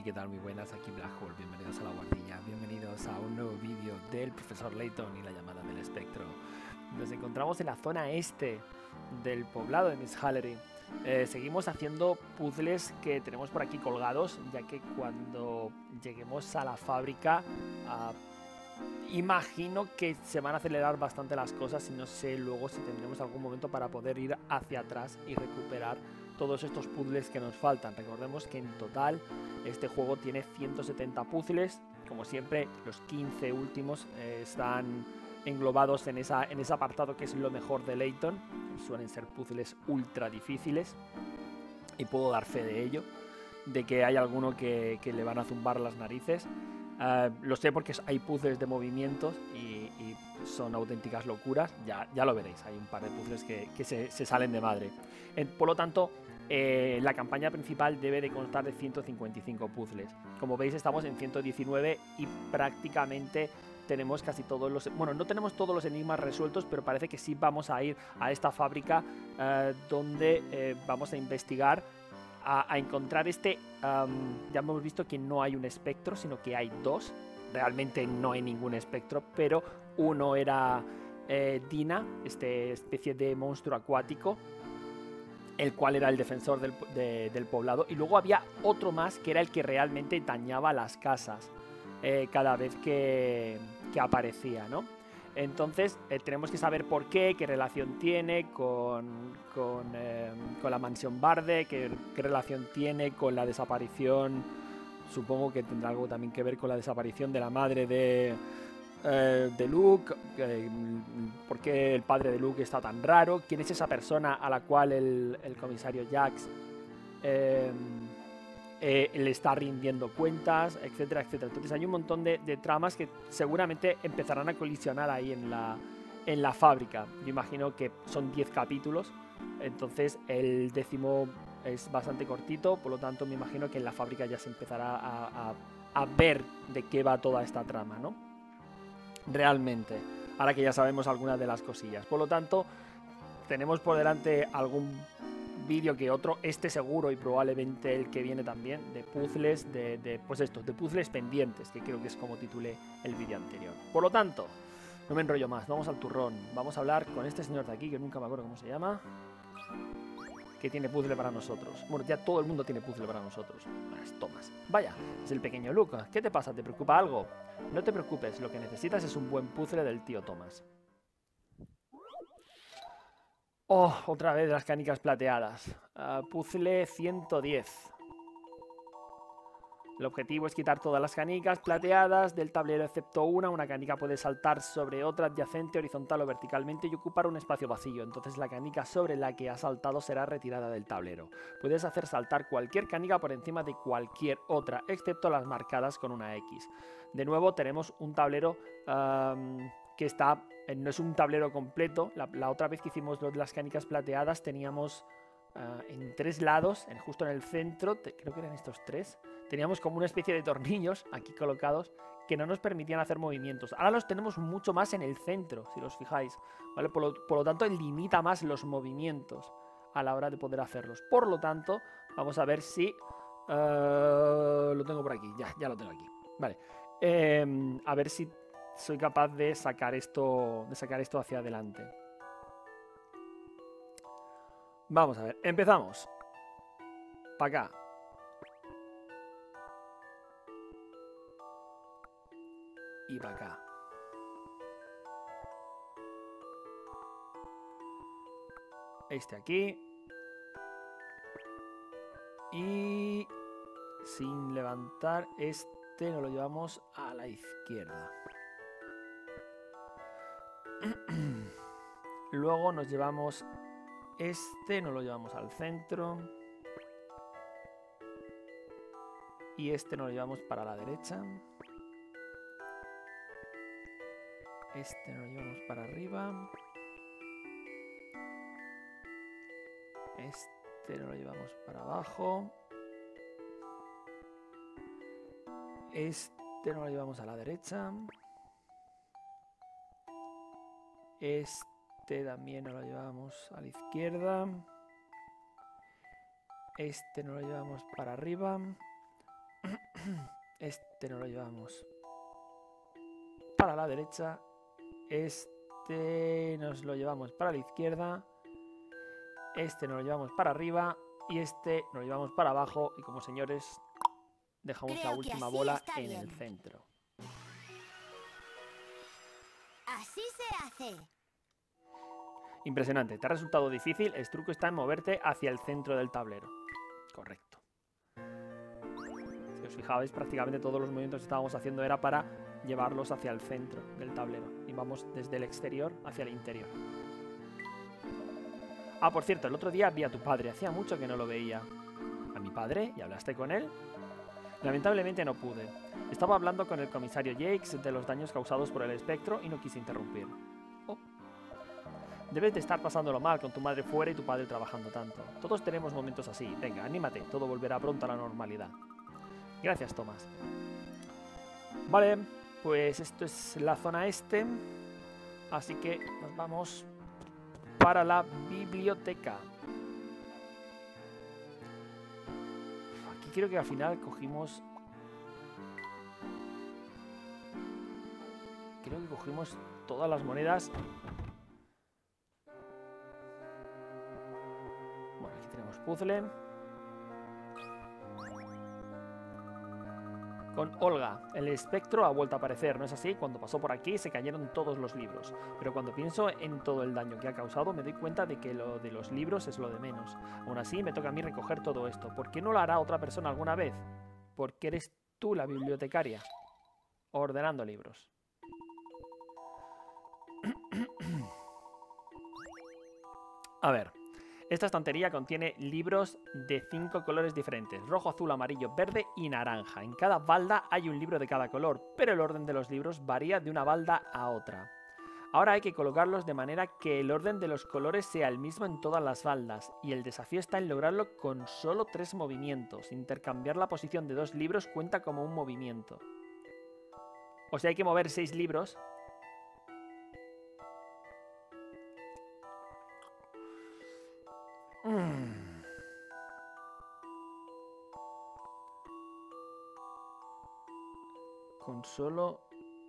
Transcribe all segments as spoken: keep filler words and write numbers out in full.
¿qué tal? Muy buenas, aquí Black Hole, bienvenidos a la guardilla, bienvenidos a un nuevo vídeo del profesor Layton y la llamada del espectro. Nos encontramos en la zona este del poblado de Miss Hallery. Eh, seguimos haciendo puzzles que tenemos por aquí colgados, ya que cuando lleguemos a la fábrica uh, imagino que se van a acelerar bastante las cosas y no sé luego si tendremos algún momento para poder ir hacia atrás y recuperar todos estos puzzles que nos faltan. Recordemos que en total este juego tiene ciento setenta puzzles. Como siempre, los quince últimos eh, están englobados en, esa, en ese apartado que es lo mejor de Layton. Suelen ser puzzles ultra difíciles y puedo dar fe de ello, de que hay alguno que, que le van a zumbar las narices. Uh, lo sé porque hay puzzles de movimientos y, y son auténticas locuras. Ya, ya lo veréis, hay un par de puzzles que, que se, se salen de madre. Eh, por lo tanto, eh, la campaña principal debe de constar de ciento cincuenta y cinco puzzles. Como veis, estamos en ciento diecinueve y prácticamente tenemos casi todos los... Bueno, no tenemos todos los enigmas resueltos, pero parece que sí vamos a ir a esta fábrica uh, donde eh, vamos a investigar A, a encontrar este, um, ya hemos visto que no hay un espectro, sino que hay dos. Realmente no hay ningún espectro, pero uno era eh, Dina, este especie de monstruo acuático, el cual era el defensor del, de, del poblado. Y luego había otro más que era el que realmente dañaba las casas eh, cada vez que, que aparecía, ¿no? Entonces eh, tenemos que saber por qué, qué relación tiene con, con, eh, con la mansión Barde, qué, qué relación tiene con la desaparición, supongo que tendrá algo también que ver con la desaparición de la madre de, eh, de Luke, eh, por qué el padre de Luke está tan raro, quién es esa persona a la cual el, el comisario Jax eh, Eh, le está rindiendo cuentas, etcétera, etcétera. Entonces hay un montón de, de tramas que seguramente empezarán a colisionar ahí en la, en la fábrica. Yo imagino que son diez capítulos, entonces el décimo es bastante cortito, por lo tanto me imagino que en la fábrica ya se empezará a, a, a ver de qué va toda esta trama, ¿no? Realmente, ahora que ya sabemos algunas de las cosillas. Por lo tanto, tenemos por delante algún vídeo que otro, este seguro y probablemente el que viene también, de puzzles, de, de pues estos, de puzzles pendientes, que creo que es como titulé el vídeo anterior. Por lo tanto, no me enrollo más, vamos al turrón, vamos a hablar con este señor de aquí, que nunca me acuerdo cómo se llama, que tiene puzzle para nosotros. Bueno, ya todo el mundo tiene puzzle para nosotros. Es Thomas. Vaya, es el pequeño Luke. ¿Qué te pasa? ¿Te preocupa algo? No te preocupes, lo que necesitas es un buen puzzle del tío Thomas. Oh, otra vez las canicas plateadas. Uh, puzzle ciento diez. El objetivo es quitar todas las canicas plateadas del tablero excepto una. Una canica puede saltar sobre otra adyacente horizontal o verticalmente y ocupar un espacio vacío. Entonces la canica sobre la que ha saltado será retirada del tablero. Puedes hacer saltar cualquier canica por encima de cualquier otra, excepto las marcadas con una X. De nuevo tenemos un tablero um, que está... No es un tablero completo. La, la otra vez que hicimos lo de las canicas plateadas teníamos uh, en tres lados, en, justo en el centro, te, creo que eran estos tres, teníamos como una especie de tornillos aquí colocados que no nos permitían hacer movimientos. Ahora los tenemos mucho más en el centro, si os fijáis, ¿vale? Por lo, por lo tanto, limita más los movimientos a la hora de poder hacerlos. Por lo tanto, vamos a ver si... Uh, lo tengo por aquí, ya, ya lo tengo aquí. Vale, eh, a ver si... soy capaz de sacar esto de sacar esto hacia adelante. Vamos a ver, empezamos. Para acá. Y para acá. Este aquí. Y sin levantar, este nos lo llevamos a la izquierda. Luego nos llevamos este, nos lo llevamos al centro. Y este nos lo llevamos para la derecha. Este nos lo llevamos para arriba. Este nos lo llevamos para abajo. Este nos lo llevamos a la derecha. Este también nos lo llevamos a la izquierda. Este nos lo llevamos para arriba. Este nos lo llevamos para la derecha. Este nos lo llevamos para la izquierda. Este nos lo llevamos para arriba. Y este nos lo llevamos para abajo. Y como señores, dejamos Creo la última que bola está en bien. el centro. Así se hace. Impresionante. ¿Te ha resultado difícil? El truco está en moverte hacia el centro del tablero. Correcto. Si os fijabais, prácticamente todos los movimientos que estábamos haciendo era para llevarlos hacia el centro del tablero. Y vamos desde el exterior hacia el interior. Ah, por cierto, el otro día vi a tu padre. Hacía mucho que no lo veía. ¿A mi padre? ¿Y hablaste con él? Lamentablemente no pude. Estaba hablando con el comisario Jakes de los daños causados por el espectro y no quise interrumpir. Oh. Debes de estar pasándolo mal con tu madre fuera y tu padre trabajando tanto. Todos tenemos momentos así. Venga, anímate. Todo volverá pronto a la normalidad. Gracias, Tomás. Vale, pues esto es la zona este. Así que nos vamos para la biblioteca. Aquí creo que al final cogimos... Creo que cogimos todas las monedas. Bueno, aquí tenemos puzzle. Con Olga. El espectro ha vuelto a aparecer, ¿no es así? Cuando pasó por aquí se cayeron todos los libros. Pero cuando pienso en todo el daño que ha causado, me doy cuenta de que lo de los libros es lo de menos. Aún así, me toca a mí recoger todo esto. ¿Por qué no lo hará otra persona alguna vez? Porque eres tú la bibliotecaria. Ordenando libros. A ver. Esta estantería contiene libros de cinco colores diferentes, rojo, azul, amarillo, verde y naranja. En cada balda hay un libro de cada color, pero el orden de los libros varía de una balda a otra. Ahora hay que colocarlos de manera que el orden de los colores sea el mismo en todas las baldas, y el desafío está en lograrlo con solo tres movimientos. Intercambiar la posición de dos libros cuenta como un movimiento. O sea, hay que mover seis libros. Mm. Con solo...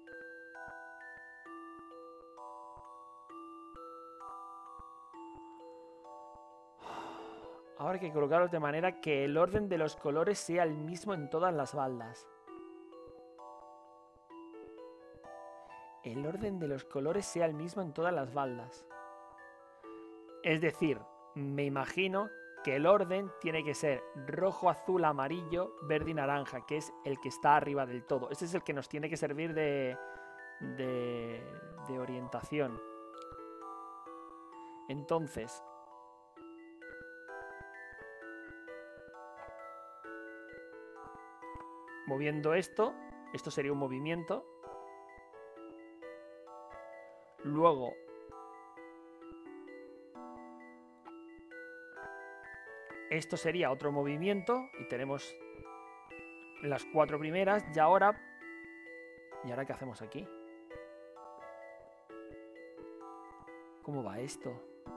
Ahora hay que colocarlos de manera que el orden de los colores sea el mismo en todas las baldas. El orden de los colores sea el mismo en todas las baldas. Es decir... Me imagino que el orden tiene que ser rojo, azul, amarillo, verde y naranja, que es el que está arriba del todo. Este es el que nos tiene que servir de, de, de orientación. Entonces, moviendo esto, esto sería un movimiento. Luego... Esto sería otro movimiento y tenemos las cuatro primeras. Y ahora... ¿Y ahora qué hacemos aquí? ¿Cómo va esto?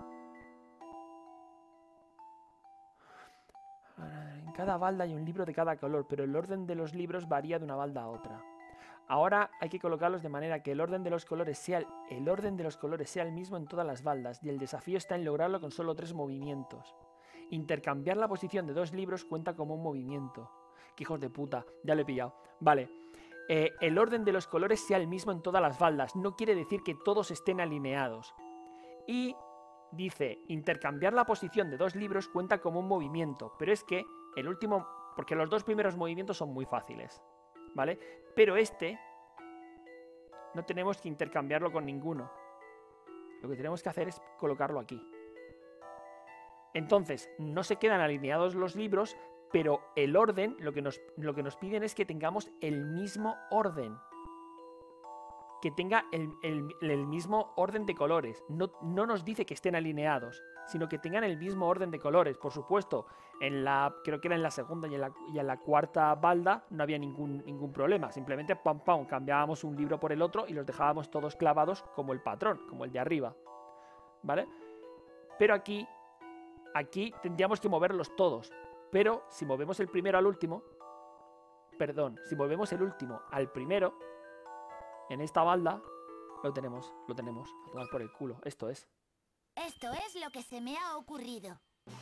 En cada balda hay un libro de cada color, pero el orden de los libros varía de una balda a otra. Ahora hay que colocarlos de manera que el orden de los colores sea el, el orden de los colores sea el mismo en todas las baldas, y el desafío está en lograrlo con solo tres movimientos. Intercambiar la posición de dos libros cuenta como un movimiento. ¡Qué hijos de puta! Ya lo he pillado. Vale. Eh, el orden de los colores sea el mismo en todas las baldas. No quiere decir que todos estén alineados. Y dice, intercambiar la posición de dos libros cuenta como un movimiento. Pero es que el último... Porque los dos primeros movimientos son muy fáciles. ¿Vale? Pero este... No tenemos que intercambiarlo con ninguno. Lo que tenemos que hacer es colocarlo aquí. Entonces, no se quedan alineados los libros, pero el orden, lo que nos, lo que nos piden es que tengamos el mismo orden. Que tenga el, el, el mismo orden de colores. No, no nos dice que estén alineados, sino que tengan el mismo orden de colores. Por supuesto, en la, creo que era en la segunda y en la, y en la cuarta balda no había ningún, ningún problema. Simplemente, pam, pam, cambiábamos un libro por el otro y los dejábamos todos clavados como el patrón, como el de arriba. ¿Vale? Pero aquí... Aquí tendríamos que moverlos todos, pero si movemos el primero al último, perdón, si volvemos el último al primero, en esta balda, lo tenemos, lo tenemos. A tomar por el culo. Esto es. Esto es lo que se me ha ocurrido.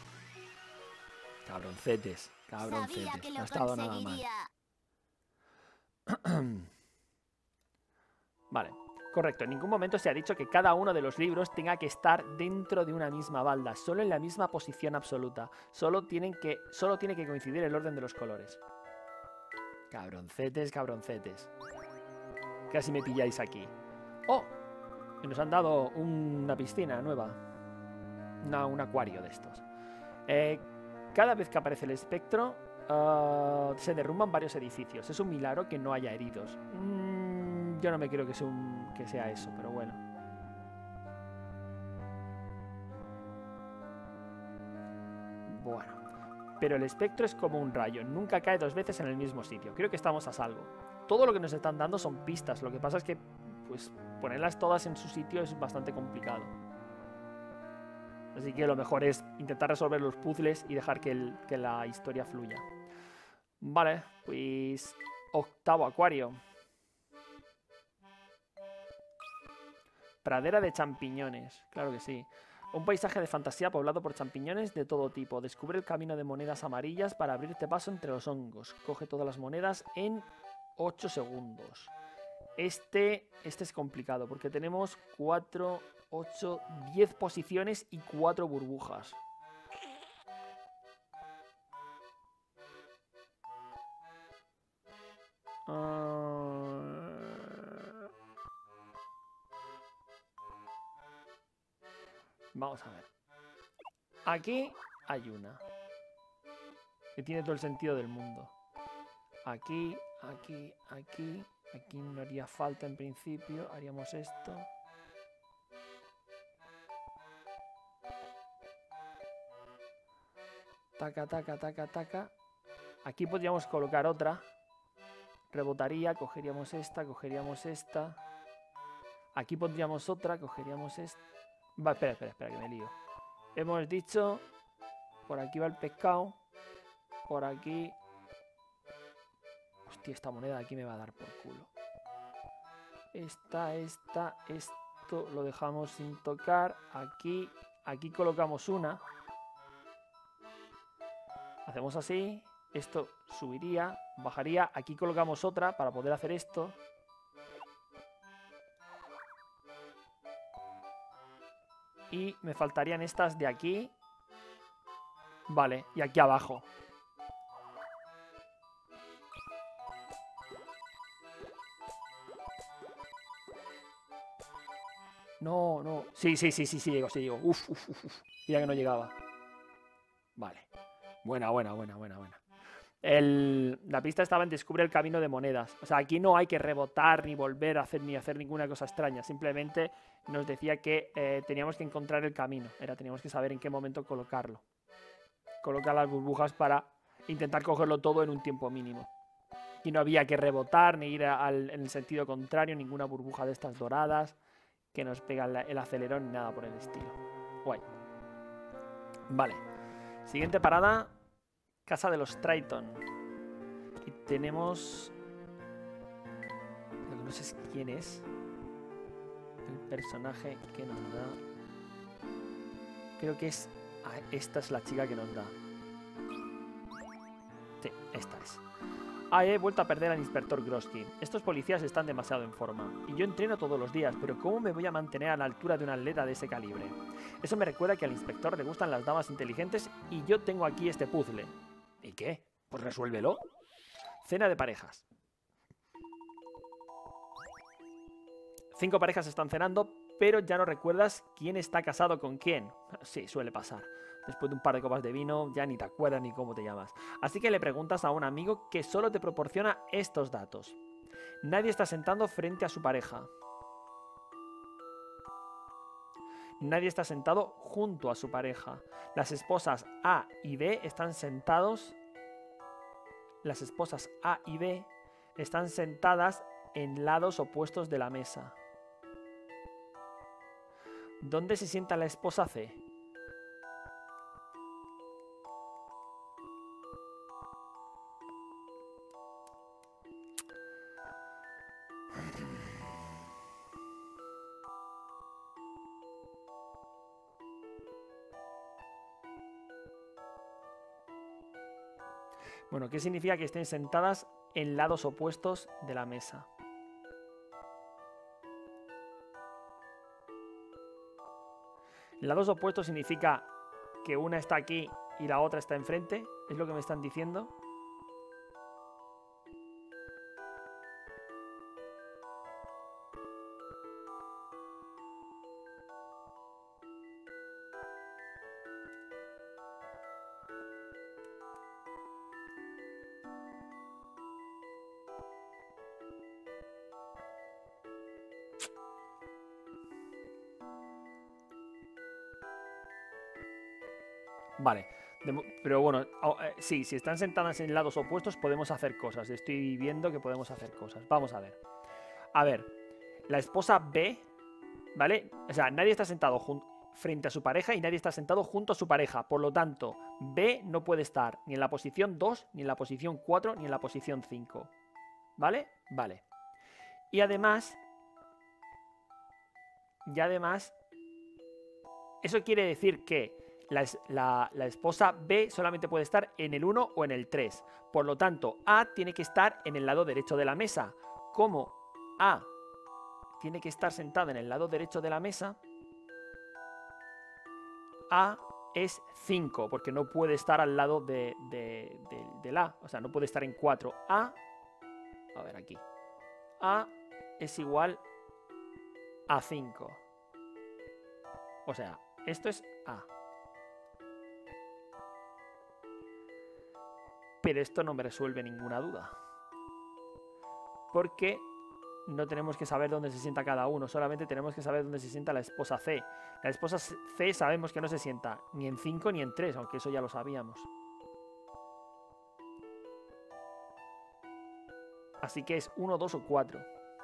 Cabroncetes, cabroncetes. Sabía que No lo ha estado nada mal. conseguiría. Vale, correcto. En ningún momento se ha dicho que cada uno de los libros tenga que estar dentro de una misma balda, solo en la misma posición absoluta. Solo, tienen que, solo tiene que coincidir el orden de los colores. Cabroncetes, cabroncetes. Casi me pilláis aquí. ¡Oh! Y nos han dado una piscina nueva. Una, un acuario de estos. Eh, cada vez que aparece el espectro, uh, se derrumban varios edificios. Es un milagro que no haya heridos. Mm, yo no me creo que sea, un, que sea eso, pero bueno. Bueno. Pero el espectro es como un rayo. Nunca cae dos veces en el mismo sitio. Creo que estamos a salvo. Todo lo que nos están dando son pistas. Lo que pasa es que, pues, ponerlas todas en su sitio es bastante complicado. Así que lo mejor es intentar resolver los puzzles y dejar que, el, que la historia fluya. Vale, pues... Octavo acuario. Pradera de champiñones. Claro que sí. Un paisaje de fantasía poblado por champiñones de todo tipo. Descubre el camino de monedas amarillas para abrirte paso entre los hongos. Coge todas las monedas en ocho segundos. Este, este es complicado porque tenemos cuatro, ocho, diez posiciones y cuatro burbujas. Uh... Vamos a ver. Aquí hay una. Que tiene todo el sentido del mundo. Aquí, aquí, aquí. Aquí no haría falta en principio. Haríamos esto. Taca, taca, taca, taca. Aquí podríamos colocar otra. Rebotaría, cogeríamos esta, cogeríamos esta. Aquí pondríamos otra, cogeríamos esta. Va, espera, espera, espera, que me lío. Hemos dicho... Por aquí va el pescado. Por aquí... Hostia, esta moneda de aquí me va a dar por culo. Esta, esta, esto lo dejamos sin tocar. Aquí, aquí colocamos una. Hacemos así. Esto subiría, bajaría. Aquí colocamos otra para poder hacer esto. Y me faltarían estas de aquí. Vale, y aquí abajo. No, no. Sí, sí, sí, sí, sí, llego, sí, llego. Uf, uf, uf, uf. Mira que no llegaba. Vale. Buena, buena, buena, buena, buena. El, la pista estaba en descubre el camino de monedas. O sea, aquí no hay que rebotar ni volver a hacer ni hacer ninguna cosa extraña. Simplemente nos decía que eh, teníamos que encontrar el camino. Era, teníamos que saber en qué momento colocarlo. Colocar las burbujas para intentar cogerlo todo en un tiempo mínimo. Y no había que rebotar ni ir al, en el sentido contrario. Ninguna burbuja de estas doradas que nos pega el, el acelerón ni nada por el estilo. Guay. Vale. Siguiente parada. Casa de los Triton. Y tenemos... No sé quién es el personaje que nos da. Creo que es... Ah, esta es la chica que nos da. Sí, esta es. Ah, he vuelto a perder al inspector Grosky. Estos policías están demasiado en forma. Y yo entreno todos los días, pero ¿cómo me voy a mantener a la altura de un atleta de ese calibre? Eso me recuerda que al inspector le gustan las damas inteligentes y yo tengo aquí este puzzle. ¿Y qué? Pues resuélvelo. Cena de parejas. Cinco parejas están cenando, pero ya no recuerdas quién está casado con quién. Sí, suele pasar. Después de un par de copas de vino, ya ni te acuerdas ni cómo te llamas. Así que le preguntas a un amigo que solo te proporciona estos datos. Nadie está sentado frente a su pareja. Nadie está sentado junto a su pareja. Las esposas A y B están sentados. Las esposas A y B están sentadas en lados opuestos de la mesa. ¿Dónde se sienta la esposa C? Bueno, ¿qué significa que estén sentadas en lados opuestos de la mesa? Lados opuestos significa que una está aquí y la otra está enfrente. ¿Es lo que me están diciendo? Vale, pero bueno, sí, si están sentadas en lados opuestos podemos hacer cosas. Estoy viendo que podemos hacer cosas. Vamos a ver. A ver, la esposa B, ¿vale? O sea, nadie está sentado frente a su pareja y nadie está sentado junto a su pareja. Por lo tanto, B no puede estar ni en la posición dos, ni en la posición cuatro, ni en la posición cinco. ¿Vale? Vale. Y además... Y además... Eso quiere decir que... La, la, la esposa B solamente puede estar en el uno o en el tres. Por lo tanto, A tiene que estar en el lado derecho de la mesa. Como A tiene que estar sentada en el lado derecho de la mesa, A es cinco, porque no puede estar al lado de, de, de, del A. O sea, no puede estar en cuatro. A, a ver aquí. A es igual a cinco. O sea, esto es A. Pero esto no me resuelve ninguna duda. Porque no tenemos que saber dónde se sienta cada uno. Solamente tenemos que saber dónde se sienta la esposa C. La esposa C sabemos que no se sienta ni en cinco ni en tres, aunque eso ya lo sabíamos. Así que es uno, dos o cuatro.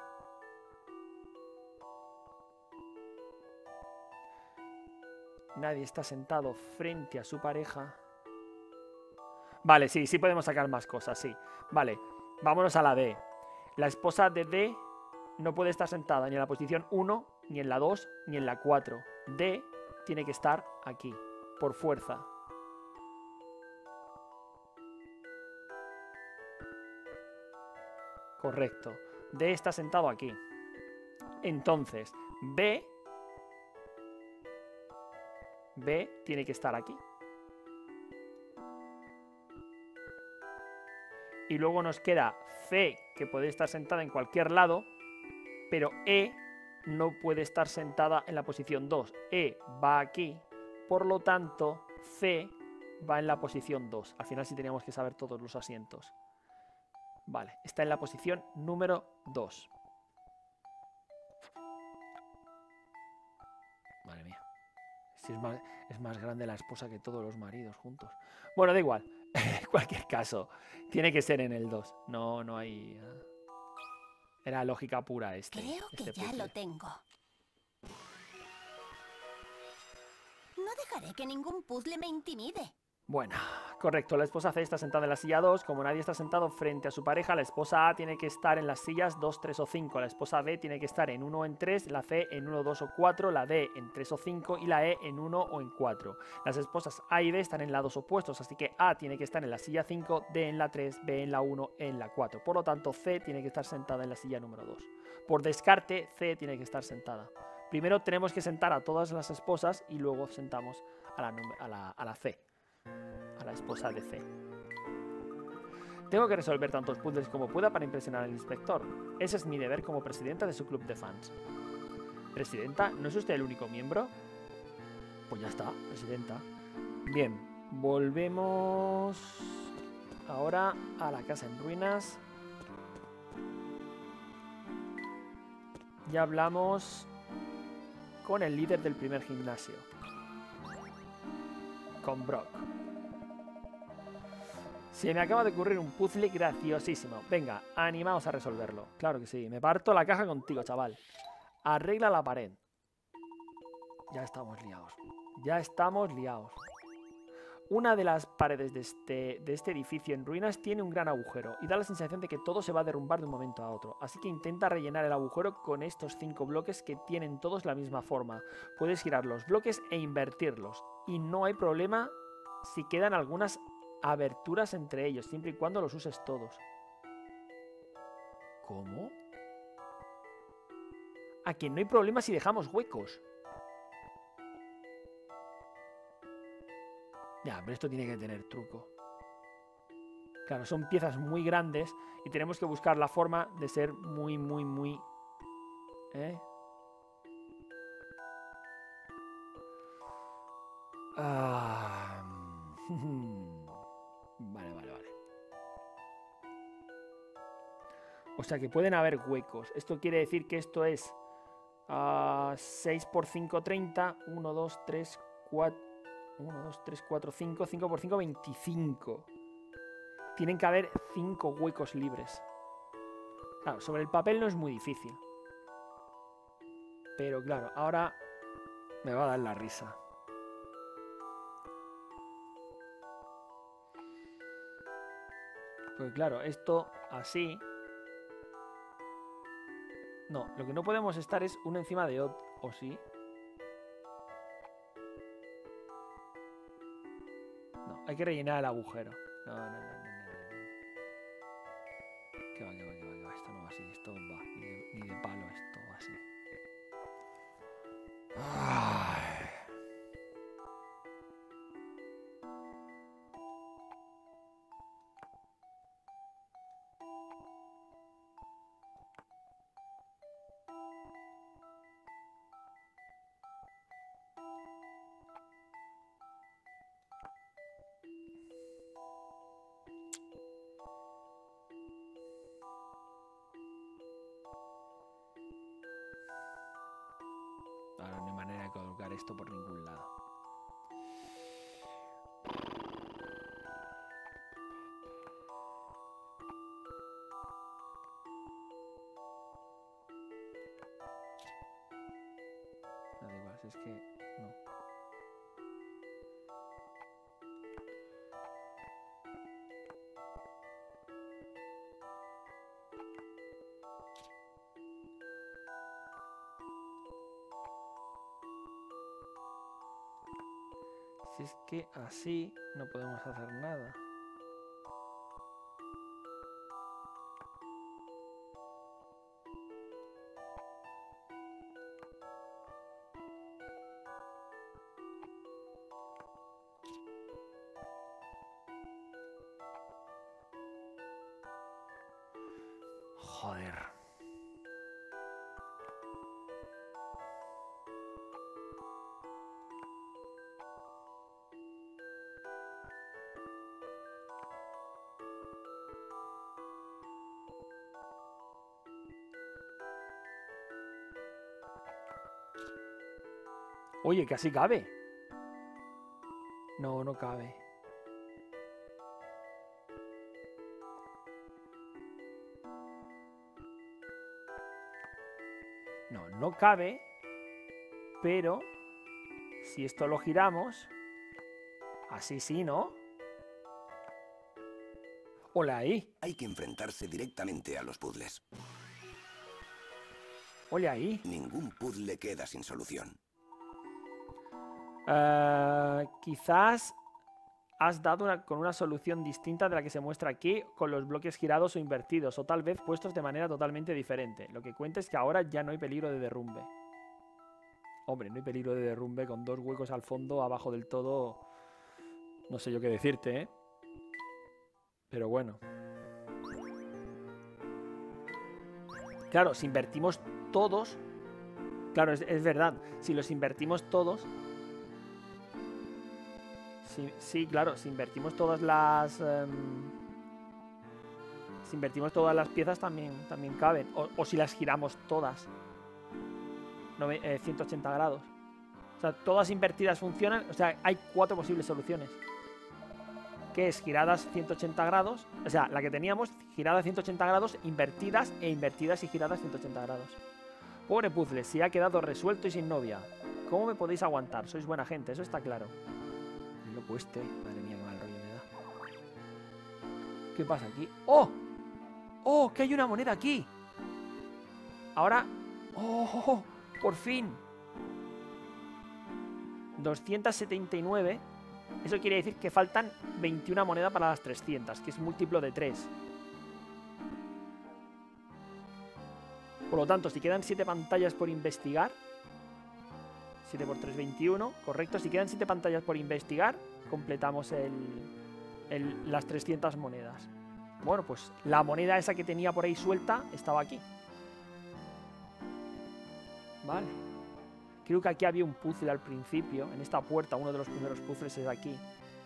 Nadie está sentado frente a su pareja. Vale, sí, sí podemos sacar más cosas, sí. Vale, vámonos a la D. La esposa de D no puede estar sentada ni en la posición uno, ni en la dos, ni en la cuatro. D tiene que estar aquí, por fuerza. Correcto. D está sentado aquí. Entonces, B... B tiene que estar aquí. Y luego nos queda C, que puede estar sentada en cualquier lado, pero E no puede estar sentada en la posición dos. E va aquí, por lo tanto, C va en la posición dos. Al final sí teníamos que saber todos los asientos. Vale, está en la posición número dos. Madre mía. Si es más, es más grande la esposa que todos los maridos juntos. Bueno, da igual. En cualquier caso, tiene que ser en el dos. No, no hay... Era lógica pura este. Creo que este ya puzzle. lo tengo. No dejaré que ningún puzzle me intimide. Bueno, correcto. La esposa C está sentada en la silla dos. Como nadie está sentado frente a su pareja, la esposa A tiene que estar en las sillas dos, tres o cinco. La esposa B tiene que estar en uno o en tres, la C en uno, dos o cuatro, la D en tres o cinco y la E en uno o en cuatro. Las esposas A y B están en lados opuestos, así que A tiene que estar en la silla cinco, D en la tres, B en la uno, E en la cuatro. Por lo tanto, C tiene que estar sentada en la silla número dos. Por descarte, C tiene que estar sentada. Primero tenemos que sentar a todas las esposas y luego sentamos a la, a la, a la C. A la esposa de C. Tengo que resolver tantos puzzles como pueda para impresionar al inspector. Ese es mi deber como presidenta de su club de fans. ¿Presidenta? ¿No es usted el único miembro? Pues ya está, presidenta. Bien, volvemos ahora a la casa en ruinas. Ya hablamos con el líder del primer gimnasio. Con Brock. Se me acaba de ocurrir un puzzle graciosísimo. Venga, animaos a resolverlo. Claro que sí. Me parto la caja contigo, chaval. Arregla la pared. Ya estamos liados. Ya estamos liados. Una de las paredes de este, de este edificio en ruinas tiene un gran agujero y da la sensación de que todo se va a derrumbar de un momento a otro. Así que intenta rellenar el agujero con estos cinco bloques que tienen todos la misma forma. Puedes girar los bloques e invertirlos. Y no hay problema si quedan algunas aberturas entre ellos, siempre y cuando los uses todos. ¿Cómo? A que no hay problema si dejamos huecos. Ya, pero esto tiene que tener truco. Claro, son piezas muy grandes y tenemos que buscar la forma de ser muy, muy, muy... ¿Eh? Ah... Vale, vale, vale. O sea que pueden haber huecos. Esto quiere decir que esto es uh, seis por cinco, treinta. uno, dos, tres, cuatro... uno, dos, tres, cuatro, cinco. cinco por cinco, veinticinco. Tienen que haber cinco huecos libres. Claro, sobre el papel no es muy difícil. Pero claro, ahora me va a dar la risa. Pues claro, esto así... No, lo que no podemos estar es uno encima de otro. ¿O sí? No, hay que rellenar el agujero. No, no, no, no, no, no. Que va, que va, que va, que va. Esto no va así, esto va. Ni de, ni de palo, esto va así. Ay. Ahora no hay manera de colocar esto por ningún lado. No, da igual, si es que no. Si es que así no podemos hacer nada. Joder. Oye, casi cabe. No, no cabe. No, no cabe. Pero si esto lo giramos, así sí, ¿no? Hola ahí. Hay que enfrentarse directamente a los puzzles. Hola ahí. Ningún puzzle queda sin solución. Uh, quizás has dado una, con una solución distinta de la que se muestra aquí, con los bloques girados o invertidos, o tal vez puestos de manera totalmente diferente. Lo que cuenta es que ahora ya no hay peligro de derrumbe. Hombre, no hay peligro de derrumbe con dos huecos al fondo, abajo del todo. No sé yo qué decirte, ¿eh? Pero bueno. Claro, si invertimos todos... Claro, es, es verdad. Si los invertimos todos... Sí, sí, claro, si invertimos todas las... Um, si invertimos todas las piezas también, también caben. O, o si las giramos todas. No, eh, ciento ochenta grados. O sea, todas invertidas funcionan. O sea, hay cuatro posibles soluciones. Que es giradas ciento ochenta grados. O sea, la que teníamos, giradas ciento ochenta grados, invertidas e invertidas y giradas ciento ochenta grados. Pobre puzzle, si ha quedado resuelto y sin novia. ¿Cómo me podéis aguantar? Sois buena gente, eso está claro. Lo cueste. Madre mía, qué mal rollo me da. ¿Qué pasa aquí? ¡Oh! ¡Oh! ¡Que hay una moneda aquí! Ahora... ¡Oh! oh, oh por fin! doscientos setenta y nueve. Eso quiere decir que faltan veintiuna monedas para las trescientas, que es múltiplo de tres. Por lo tanto, si quedan siete pantallas por investigar, siete por tres, veintiuno, correcto. Si quedan siete pantallas por investigar, completamos el, el, las trescientas monedas. Bueno, pues la moneda esa que tenía por ahí suelta estaba aquí. Vale. Creo que aquí había un puzzle al principio. En esta puerta, uno de los primeros puzzles es aquí.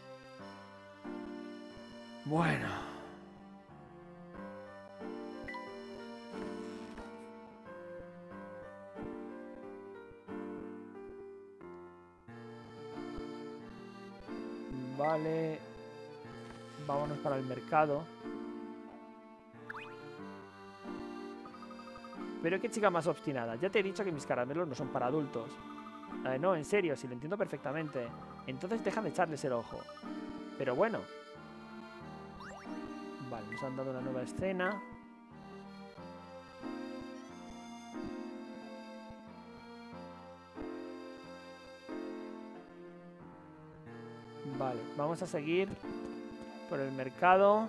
Bueno. Vale. Vámonos para el mercado. Pero qué chica más obstinada. Ya te he dicho que mis caramelos no son para adultos. Eh, no, en serio, si lo entiendo perfectamente. Entonces deja de echarles el ojo. Pero bueno. Vale, nos han dado una nueva escena. Vale, vamos a seguir por el mercado.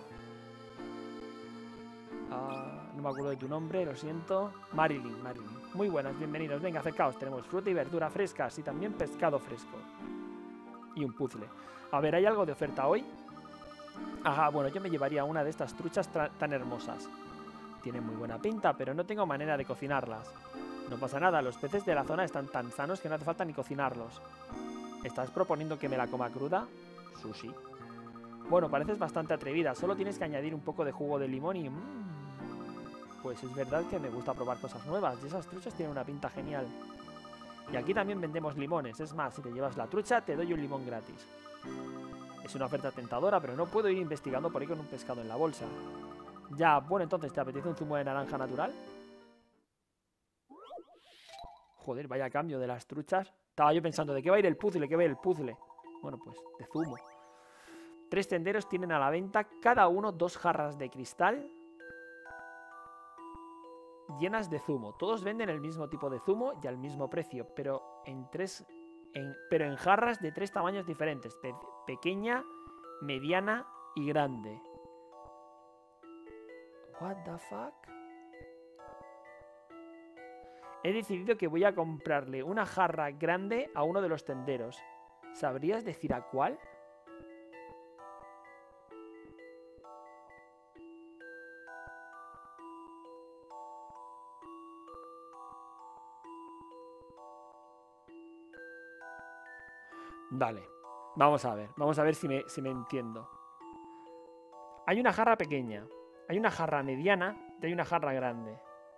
Ah... No me acuerdo de tu nombre, lo siento. Marilyn, Marilyn. Muy buenas, bienvenidos. Venga, acercaos. Tenemos fruta y verdura frescas y también pescado fresco. Y un puzzle. A ver, ¿hay algo de oferta hoy? Ajá, bueno, yo me llevaría una de estas truchas tan hermosas. Tienen muy buena pinta, pero no tengo manera de cocinarlas. No pasa nada, los peces de la zona están tan sanos que no hace falta ni cocinarlos. ¿Estás proponiendo que me la coma cruda? Sushi. Bueno, pareces bastante atrevida. Solo tienes que añadir un poco de jugo de limón y... Mmm, pues es verdad que me gusta probar cosas nuevas y esas truchas tienen una pinta genial. Y aquí también vendemos limones. Es más, si te llevas la trucha, te doy un limón gratis. Es una oferta tentadora, pero no puedo ir investigando por ahí con un pescado en la bolsa. Ya, bueno, entonces, ¿te apetece un zumo de naranja natural? Joder, vaya cambio de las truchas. Estaba yo pensando, ¿de qué va a ir el puzzle? ¿De qué va a ir el puzzle? Bueno, pues, de zumo. Tres tenderos tienen a la venta cada uno dos jarras de cristal llenas de zumo. Todos venden el mismo tipo de zumo y al mismo precio, pero en tres, en, pero en jarras de tres tamaños diferentes: pe pequeña, mediana y grande. What the fuck? He decidido que voy a comprarle una jarra grande a uno de los tenderos. ¿Sabrías decir a cuál? Vale, vamos a ver, vamos a ver si me, si me entiendo. Hay una jarra pequeña, hay una jarra mediana y hay una jarra grande.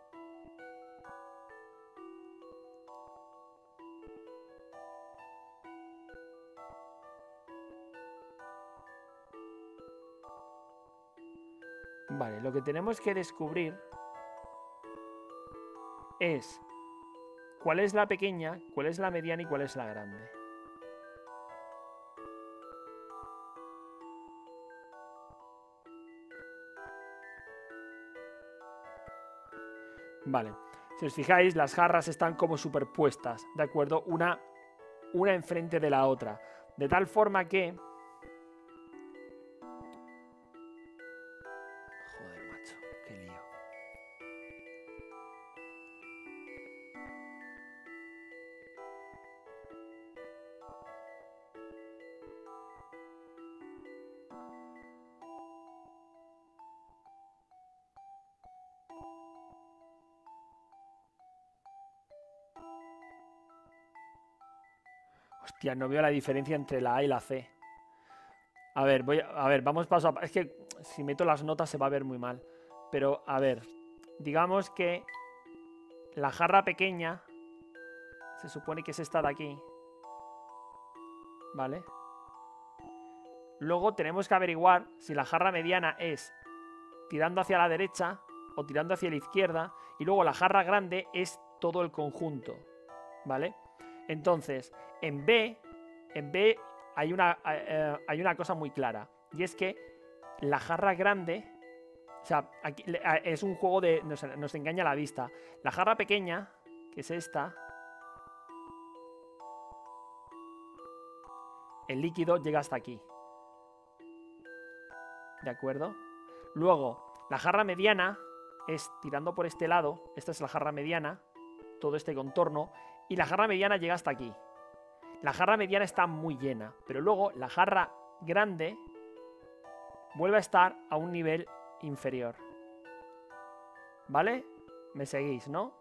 Vale, lo que tenemos que descubrir es cuál es la pequeña, cuál es la mediana y cuál es la grande. Vale, si os fijáis, las jarras están como superpuestas, ¿de acuerdo? Una, una enfrente de la otra. De tal forma que... Joder, macho, qué lío. Hostia, no veo la diferencia entre la A y la C. A ver, voy a, a ver, vamos paso a paso. Es que si meto las notas se va a ver muy mal. Pero, a ver, digamos que la jarra pequeña se supone que es esta de aquí. ¿Vale? Luego tenemos que averiguar si la jarra mediana es tirando hacia la derecha o tirando hacia la izquierda. Y luego la jarra grande es todo el conjunto. ¿Vale? Entonces, en B, en B hay una, eh, hay una cosa muy clara. Y es que la jarra grande, o sea, aquí, es un juego de... Nos, nos engaña la vista. La jarra pequeña, que es esta, el líquido llega hasta aquí. ¿De acuerdo? Luego, la jarra mediana es tirando por este lado. Esta es la jarra mediana, todo este contorno. Y la jarra mediana llega hasta aquí. La jarra mediana está muy llena, pero luego la jarra grande vuelve a estar a un nivel inferior. ¿Vale? ¿Me seguís, no?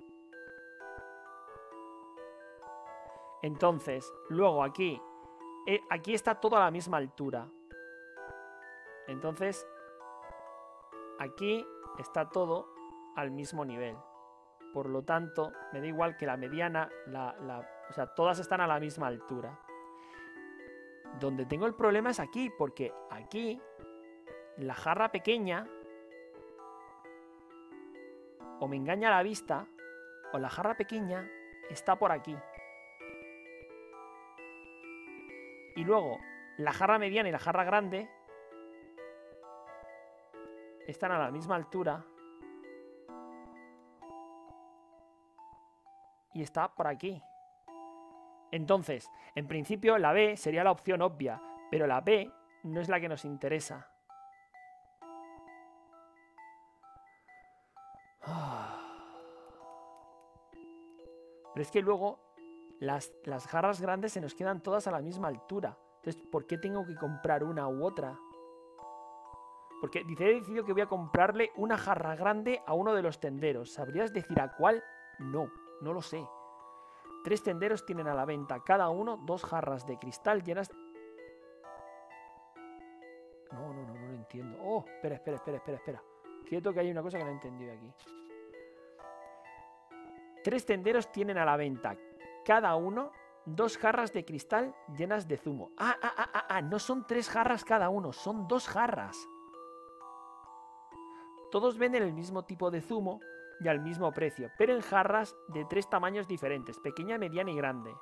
Entonces, luego aquí, eh, aquí está todo a la misma altura. Entonces, aquí está todo al mismo nivel. Por lo tanto, me da igual que la mediana, la, la, o sea, todas están a la misma altura. Donde tengo el problema es aquí, porque aquí la jarra pequeña o me engaña la vista, o la jarra pequeña está por aquí. Y luego, la jarra mediana y la jarra grande están a la misma altura. Y está por aquí. Entonces, en principio la B sería la opción obvia, pero la B no es la que nos interesa. Pero es que luego las, las jarras grandes se nos quedan todas a la misma altura. Entonces, ¿por qué tengo que comprar una u otra? Porque dice, he decidido que voy a comprarle una jarra grande a uno de los tenderos. ¿Sabrías decir a cuál? No, no lo sé. Tres tenderos tienen a la venta, cada uno dos jarras de cristal llenas... No, no, no, no lo entiendo. Oh, espera, espera, espera, espera, espera. Cierto que hay una cosa que no he entendido aquí. Tres tenderos tienen a la venta, cada uno, dos jarras de cristal llenas de zumo. Ah, ah, ah, ah, ah, no son tres jarras cada uno, son dos jarras. Todos venden el mismo tipo de zumo y al mismo precio, pero en jarras de tres tamaños diferentes, pequeña, mediana y grande.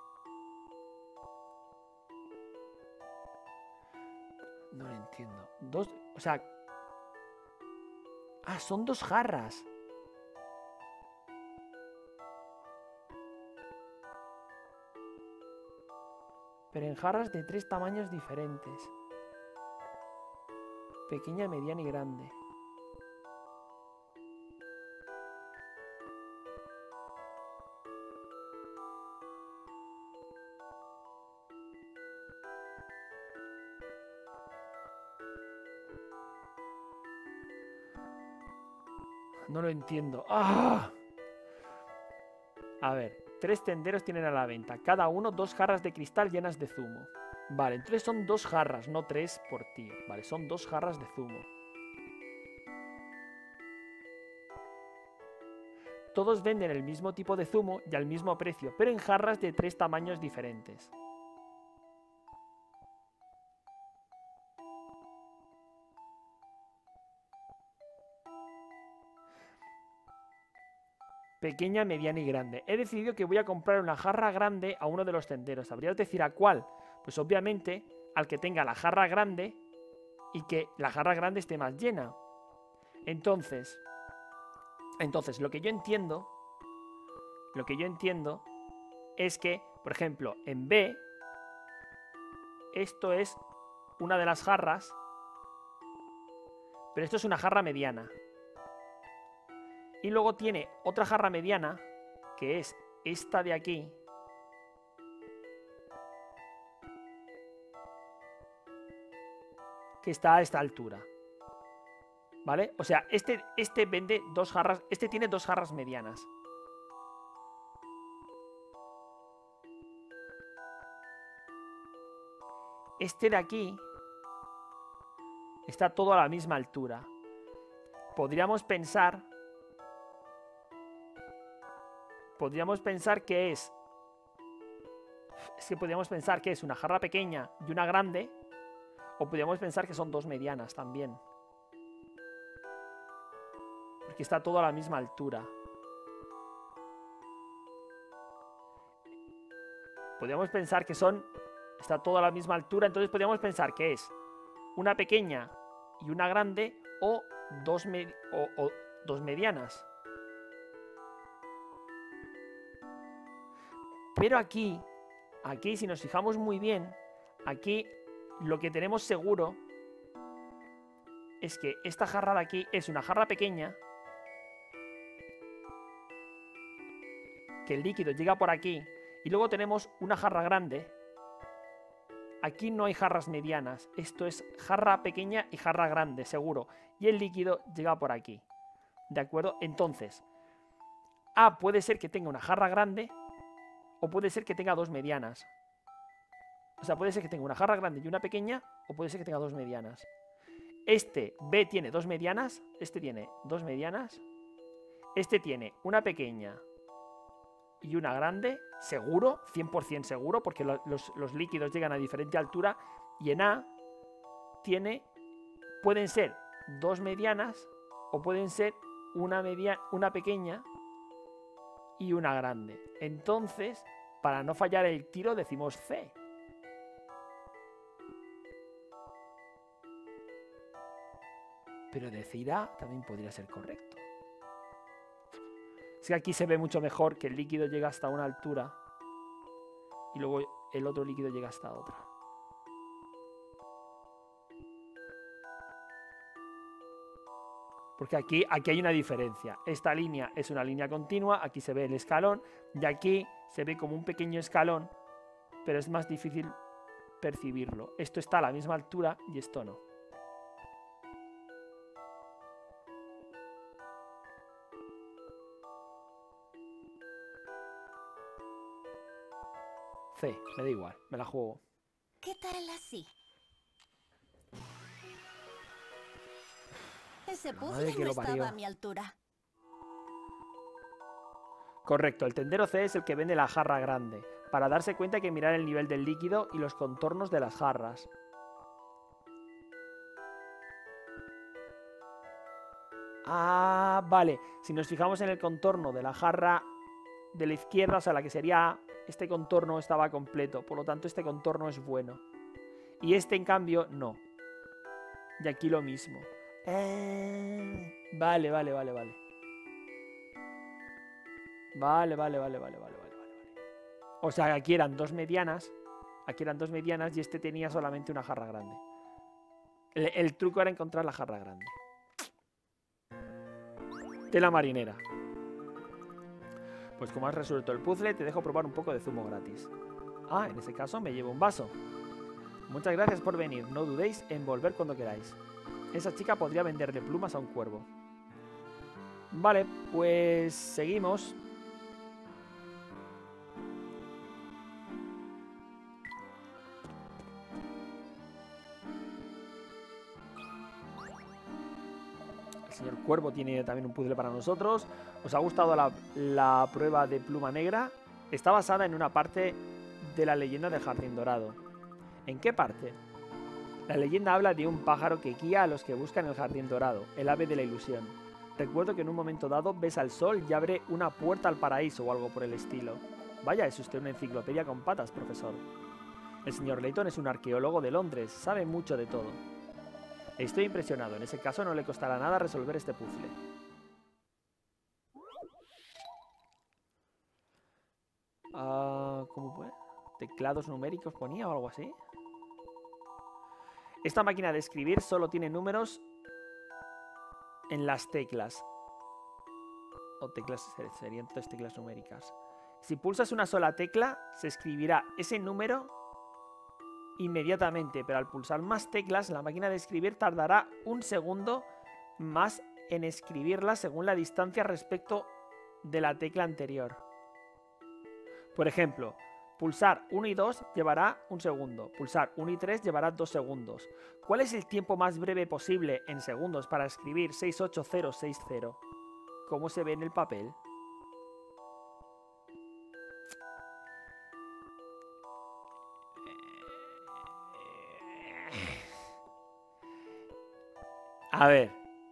No lo entiendo. Dos, o sea... Ah, son dos jarras. Pero en jarras de tres tamaños diferentes. Pequeña, mediana y grande. No lo entiendo. ¡Ah! A ver, tres tenderos tienen a la venta, cada uno dos jarras de cristal llenas de zumo. Vale, entonces son dos jarras, no tres por tío. Vale, son dos jarras de zumo. Todos venden el mismo tipo de zumo y al mismo precio, pero en jarras de tres tamaños diferentes. Pequeña, mediana y grande. He decidido que voy a comprar una jarra grande a uno de los tenderos. ¿Sabrías decir a cuál? Pues obviamente al que tenga la jarra grande y que la jarra grande esté más llena. Entonces, entonces lo que yo entiendo, lo que yo entiendo es que, por ejemplo, en B, esto es una de las jarras, pero esto es una jarra mediana. Y luego tiene otra jarra mediana, que es esta de aquí. Que está a esta altura. ¿Vale? O sea, este, este vende dos jarras. Este tiene dos jarras medianas. Este de aquí está todo a la misma altura. Podríamos pensar... Podríamos pensar que es... Es que podríamos pensar que es una jarra pequeña y una grande. O podríamos pensar que son dos medianas también. Porque está todo a la misma altura. Podríamos pensar que son... Está todo a la misma altura. Entonces podríamos pensar que es una pequeña y una grande. O dos, me o, o dos medianas. Pero aquí, aquí si nos fijamos muy bien, Aquí lo que tenemos seguro es que esta jarra de aquí es una jarra pequeña, que el líquido llega por aquí, y luego tenemos una jarra grande. Aquí no hay jarras medianas, esto es jarra pequeña y jarra grande, seguro, y el líquido llega por aquí. ¿De acuerdo? Entonces, A puede ser que tenga una jarra grande o puede ser que tenga dos medianas. O sea, puede ser que tenga una jarra grande y una pequeña o puede ser que tenga dos medianas. Este B tiene dos medianas, este tiene dos medianas, este tiene una pequeña y una grande, seguro, cien por cien seguro, porque lo, los, los líquidos llegan a diferente altura, y en A tiene, pueden ser dos medianas o pueden ser una, media, una pequeña y una grande. Entonces, para no fallar el tiro, decimos C. Pero decir A también podría ser correcto. Es que aquí se ve mucho mejor que el líquido llega hasta una altura y luego el otro líquido llega hasta otra. Porque aquí, aquí hay una diferencia. Esta línea es una línea continua, aquí se ve el escalón, y aquí se ve como un pequeño escalón, pero es más difícil percibirlo. Esto está a la misma altura y esto no. C, me da igual, me la juego. ¿Qué tal así? Ese La puzzle madre que no lo estaba parió. a mi altura. Correcto, el tendero C es el que vende la jarra grande. Para darse cuenta hay que mirar el nivel del líquido y los contornos de las jarras. Ah, vale. Si nos fijamos en el contorno de la jarra de la izquierda, o sea, la que sería A, este contorno estaba completo. Por lo tanto, este contorno es bueno. Y este, en cambio, no. Y aquí lo mismo. Eh, vale, vale, vale, vale. Vale, vale, vale, vale, vale, vale, vale. O sea, aquí eran dos medianas. Aquí eran dos medianas y este tenía solamente una jarra grande. El, el truco era encontrar la jarra grande. Tela marinera. Pues como has resuelto el puzzle, te dejo probar un poco de zumo gratis. Ah, en ese caso me llevo un vaso. Muchas gracias por venir. No dudéis en volver cuando queráis. Esa chica podría venderle plumas a un cuervo. Vale, pues seguimos. El señor Cuervo tiene también un puzzle para nosotros. ¿Os ha gustado la, la prueba de pluma negra? Está basada en una parte de la leyenda del Jardín Dorado. ¿En qué parte? La leyenda habla de un pájaro que guía a los que buscan el Jardín Dorado, el ave de la ilusión. Recuerdo que en un momento dado ves al sol y abre una puerta al paraíso o algo por el estilo. Vaya, es usted una enciclopedia con patas, profesor. El señor Layton es un arqueólogo de Londres, sabe mucho de todo. Estoy impresionado, en ese caso no le costará nada resolver este puzzle. Uh, ¿Cómo fue? ¿Teclados numéricos ponía o algo así? Esta máquina de escribir solo tiene números en las teclas. O teclas, serían entonces teclas numéricas. Si pulsas una sola tecla, se escribirá ese número inmediatamente, pero al pulsar más teclas, la máquina de escribir tardará un segundo más en escribirla según la distancia respecto de la tecla anterior. Por ejemplo, pulsar uno y dos llevará un segundo, pulsar uno y tres llevará dos segundos. ¿Cuál es el tiempo más breve posible en segundos para escribir seis ocho cero seis cero? ¿Cómo se ve en el papel? A ver.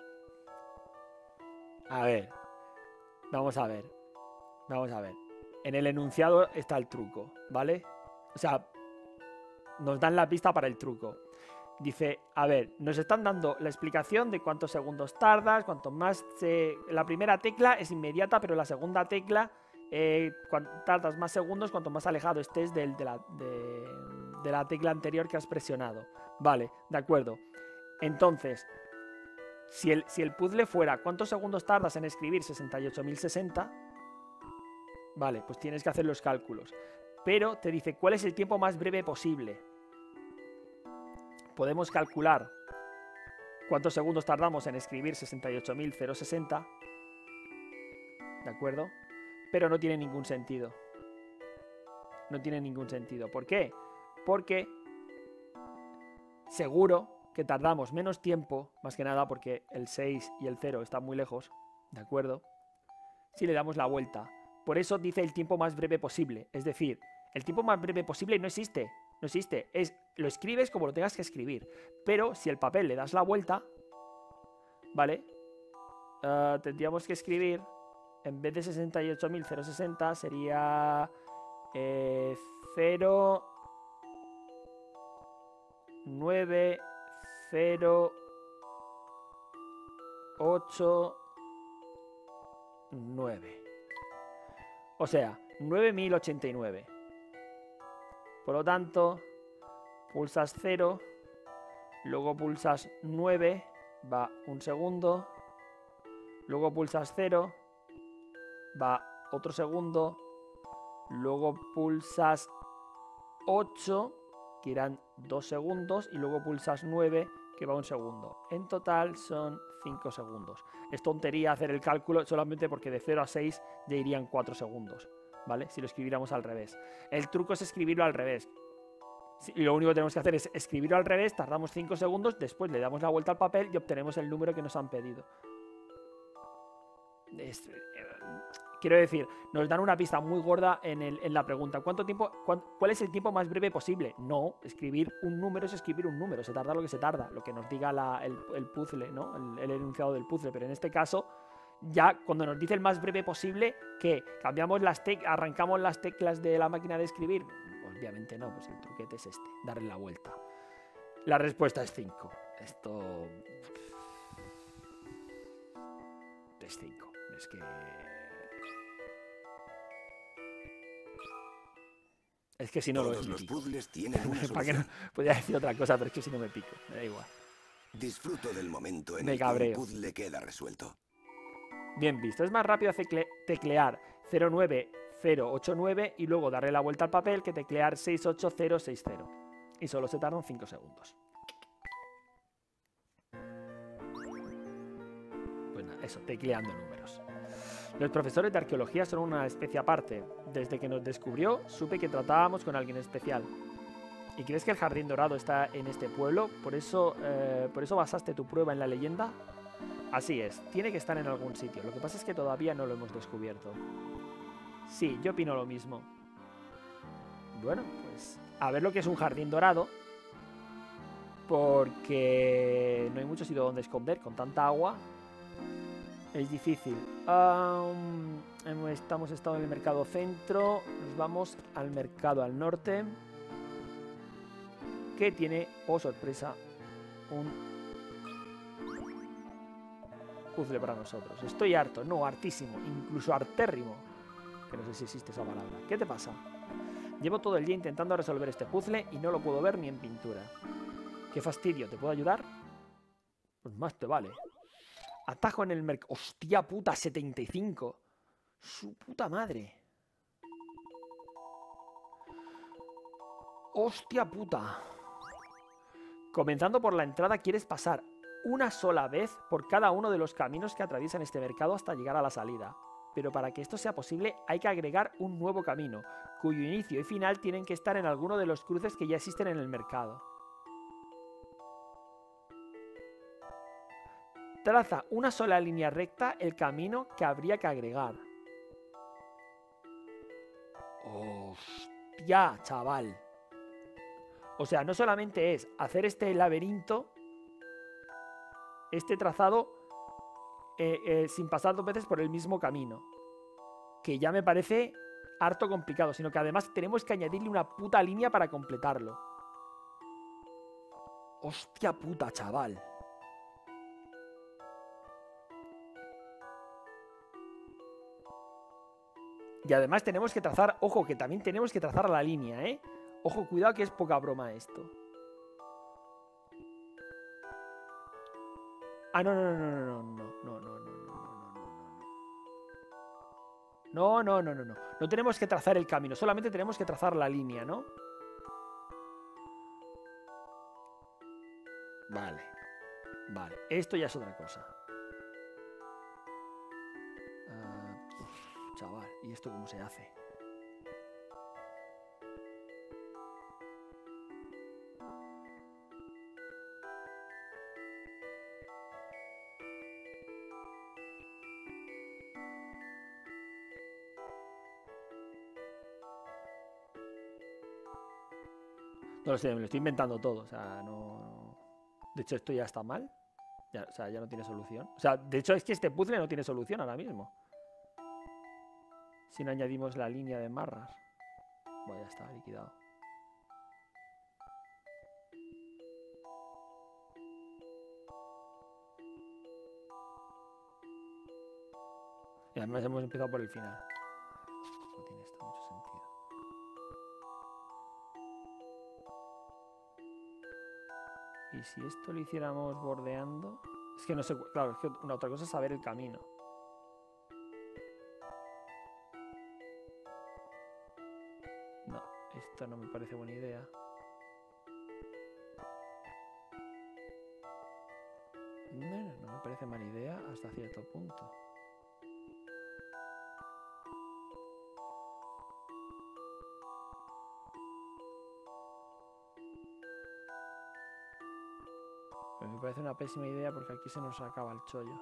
A ver. Vamos a ver. Vamos a ver. En el enunciado está el truco, ¿vale? O sea, nos dan la pista para el truco. Dice, a ver, nos están dando la explicación de cuántos segundos tardas, cuanto más... Se... La primera tecla es inmediata, pero la segunda tecla eh, tardas más segundos cuanto más alejado estés del, de la, de, de la tecla anterior que has presionado. Vale, de acuerdo. Entonces, si el, si el puzzle fuera ¿cuántos segundos tardas en escribir sesenta y ocho mil sesenta? Vale, pues tienes que hacer los cálculos. Pero te dice ¿cuál es el tiempo más breve posible? Podemos calcular cuántos segundos tardamos en escribir sesenta y ocho mil sesenta. ¿De acuerdo? Pero no tiene ningún sentido. No tiene ningún sentido. ¿Por qué? Porque seguro que tardamos menos tiempo, más que nada porque el seis y el cero están muy lejos, ¿de acuerdo? Si le damos la vuelta. Por eso dice el tiempo más breve posible. Es decir, el tiempo más breve posible no existe. No existe. Es, lo escribes como lo tengas que escribir. Pero si el papel le das la vuelta, ¿vale? Uh, tendríamos que escribir, en vez de sesenta y ocho mil sesenta, sería eh, cero nueve cero ocho nueve. O sea, nueve mil ochenta y nueve. Por lo tanto, pulsas cero, luego pulsas nueve, va un segundo, luego pulsas cero, va otro segundo, luego pulsas ocho, que irán dos segundos, y luego pulsas nueve, que va un segundo. En total son cinco segundos. Es tontería hacer el cálculo solamente porque de cero a seis ya irían cuatro segundos, ¿vale? Si lo escribiéramos al revés. El truco es escribirlo al revés. Y lo único que tenemos que hacer es escribirlo al revés, tardamos cinco segundos, después le damos la vuelta al papel y obtenemos el número que nos han pedido. Es, eh, quiero decir, nos dan una pista muy gorda en, el, en la pregunta. ¿Cuánto tiempo, cuán, ¿Cuál es el tiempo más breve posible? No, escribir un número es escribir un número, se tarda lo que se tarda, lo que nos diga la, el, el puzzle, ¿no? El, el enunciado del puzzle, pero en este caso, ya cuando nos dice el más breve posible, ¿qué? ¿Cambiamos las teclas, arrancamos las teclas de la máquina de escribir? Obviamente no, pues el truquete es este, darle la vuelta. La respuesta es cinco. Esto es cinco. Es que... Es que si no Todos lo es, los puzzles tienen una ¿Para qué no? solución. Podría decir otra cosa, pero es que si no me pico. Me da igual. Disfruto del momento en Me el que cabreo. un puzzle queda resuelto. Bien visto. Es más rápido tecle- teclear cero nueve cero ocho nueve y luego darle la vuelta al papel que teclear seis ocho cero seis cero. Y solo se tardan cinco segundos. Pues nada, eso, tecleando números. Los profesores de arqueología son una especie aparte. Desde que nos descubrió, supe que tratábamos con alguien especial. ¿Y crees que el Jardín Dorado está en este pueblo? ¿Por eso, eh, ¿por eso basaste tu prueba en la leyenda? Así es, tiene que estar en algún sitio. Lo que pasa es que todavía no lo hemos descubierto. Sí, yo opino lo mismo. Bueno, pues a ver lo que es un Jardín Dorado. Porque no hay mucho sitio donde esconder con tanta agua. Es difícil. Um, estamos estado en el mercado centro. Nos vamos al mercado al norte. Que tiene, oh sorpresa, un puzzle para nosotros. Estoy harto, no, hartísimo, incluso artérrimo. Que no sé si existe esa palabra. ¿Qué te pasa? Llevo todo el día intentando resolver este puzzle y no lo puedo ver ni en pintura. Qué fastidio, ¿te puedo ayudar? Pues más te vale. Atajo en el mercado. ¡Hostia puta! setenta y cinco. Su puta madre. ¡Hostia puta! Comenzando por la entrada, quieres pasar una sola vez por cada uno de los caminos que atraviesan este mercado hasta llegar a la salida. Pero para que esto sea posible hay que agregar un nuevo camino, cuyo inicio y final tienen que estar en alguno de los cruces que ya existen en el mercado. Traza una sola línea recta el camino que habría que agregar. ¡Hostia, chaval! O sea, no solamente es hacer este laberinto, este trazado, eh, eh, sin pasar dos veces por el mismo camino, que ya me parece harto complicado, sino que además tenemos que añadirle una puta línea para completarlo. ¡Hostia puta, chaval! Y además tenemos que trazar, ojo, que también tenemos que trazar la línea, ¿eh? Ojo, cuidado que es poca broma esto. Ah, no, no, no, no, no, no, no, no, no, no, no, no, no, no, no, no, no. No tenemos que trazar el camino, solamente tenemos que trazar la línea, ¿no? Vale. Vale, esto ya es otra cosa. Uh, uf, chaval, ¿y esto cómo se hace? No lo sé, me lo estoy inventando todo, o sea, no... De hecho, esto ya está mal. Ya, o sea, ya no tiene solución. O sea, de hecho es que este puzzle no tiene solución ahora mismo. Si no añadimos la línea de marras. Bueno, ya está, liquidado. Y además hemos empezado por el final. No tiene esto mucho sentido. Y si esto lo hiciéramos bordeando... Es que no sé... Claro, es que una otra cosa es saber el camino. No, esto no me parece buena idea. No, no, no me parece mala idea hasta cierto punto. Me parece una pésima idea porque aquí se nos acaba el chollo.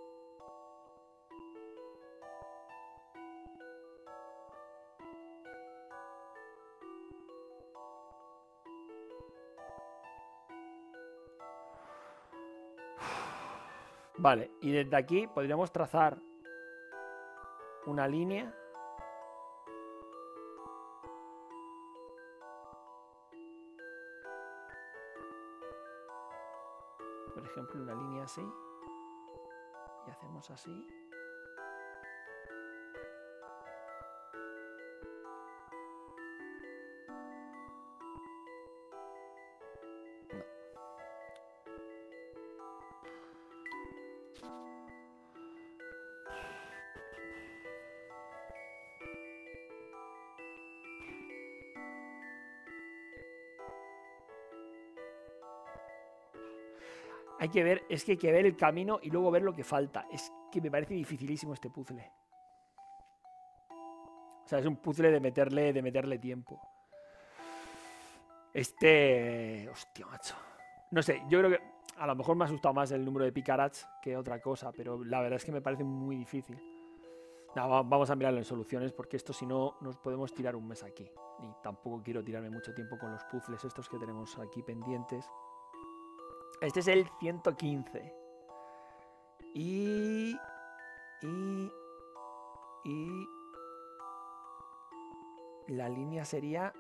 Vale, y desde aquí podríamos trazar una línea. Por ejemplo, una línea así. Y hacemos así. No. Hay que ver, es que hay que ver el camino y luego ver lo que falta. Es que me parece dificilísimo este puzzle. O sea, es un puzzle de meterle, de meterle tiempo. Este... Hostia, macho. No sé, yo creo que a lo mejor me ha asustado más el número de picarats que otra cosa, pero la verdad es que me parece muy difícil. No, vamos a mirarlo en soluciones porque esto si no nos podemos tirar un mes aquí. Y tampoco quiero tirarme mucho tiempo con los puzzles estos que tenemos aquí pendientes. Este es el ciento quince. Y... Y... Y... La línea sería...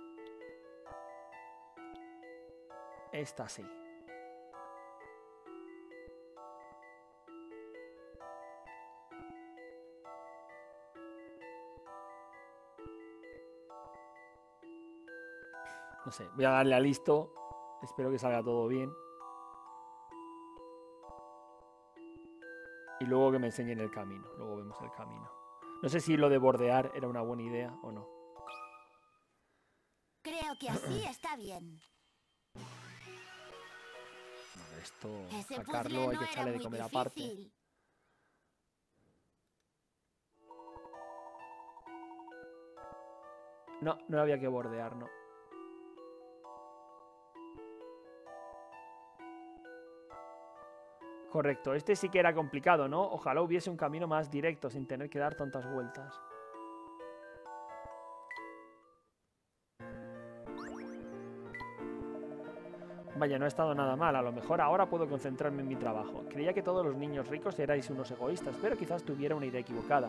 Esta sí. No sé, voy a darle a listo. Espero que salga todo bien. Y luego que me enseñen el camino. Luego vemos el camino. No sé si lo de bordear era una buena idea o no. Creo que así está bien. Esto, Ese sacarlo, puzzle hay no que era echarle de muy comer aparte. difícil. No, no había que bordear, no. Correcto, este sí que era complicado, ¿no? Ojalá hubiese un camino más directo sin tener que dar tantas vueltas. Vaya, no ha estado nada mal. A lo mejor ahora puedo concentrarme en mi trabajo. Creía que todos los niños ricos erais unos egoístas, pero quizás tuviera una idea equivocada.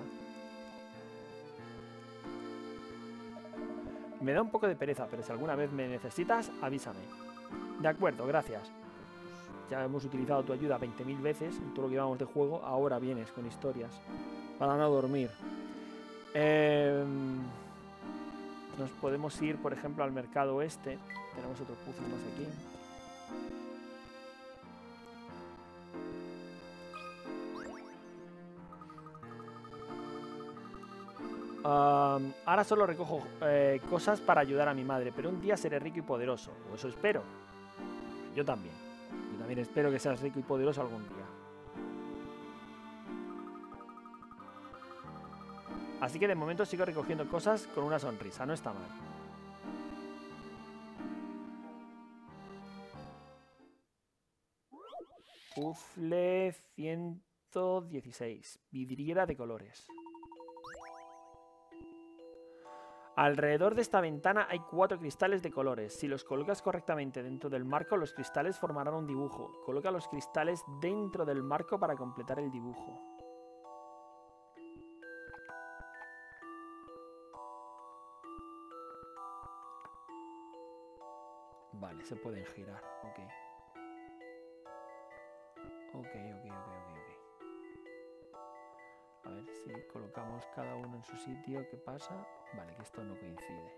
Me da un poco de pereza, pero si alguna vez me necesitas, avísame. De acuerdo, gracias. Ya hemos utilizado tu ayuda veinte mil veces en todo lo que llevamos de juego. Ahora vienes con historias para no dormir. Eh... Nos podemos ir, por ejemplo, al mercado este. Tenemos otro puzzle más aquí. Um, ahora solo recojo eh, cosas para ayudar a mi madre, pero un día seré rico y poderoso. O eso espero. Yo también. Yo también espero que seas rico y poderoso algún día. Así que de momento sigo recogiendo cosas con una sonrisa. No está mal. Puzzle ciento dieciséis. Vidriera de colores. Alrededor de esta ventana hay cuatro cristales de colores. Si los colocas correctamente dentro del marco, los cristales formarán un dibujo. Coloca los cristales dentro del marco para completar el dibujo. Vale, se pueden girar. Ok. Ok, ok, ok, ok, ok. A ver si colocamos cada uno en su sitio. ¿Qué pasa? Vale, que esto no coincide.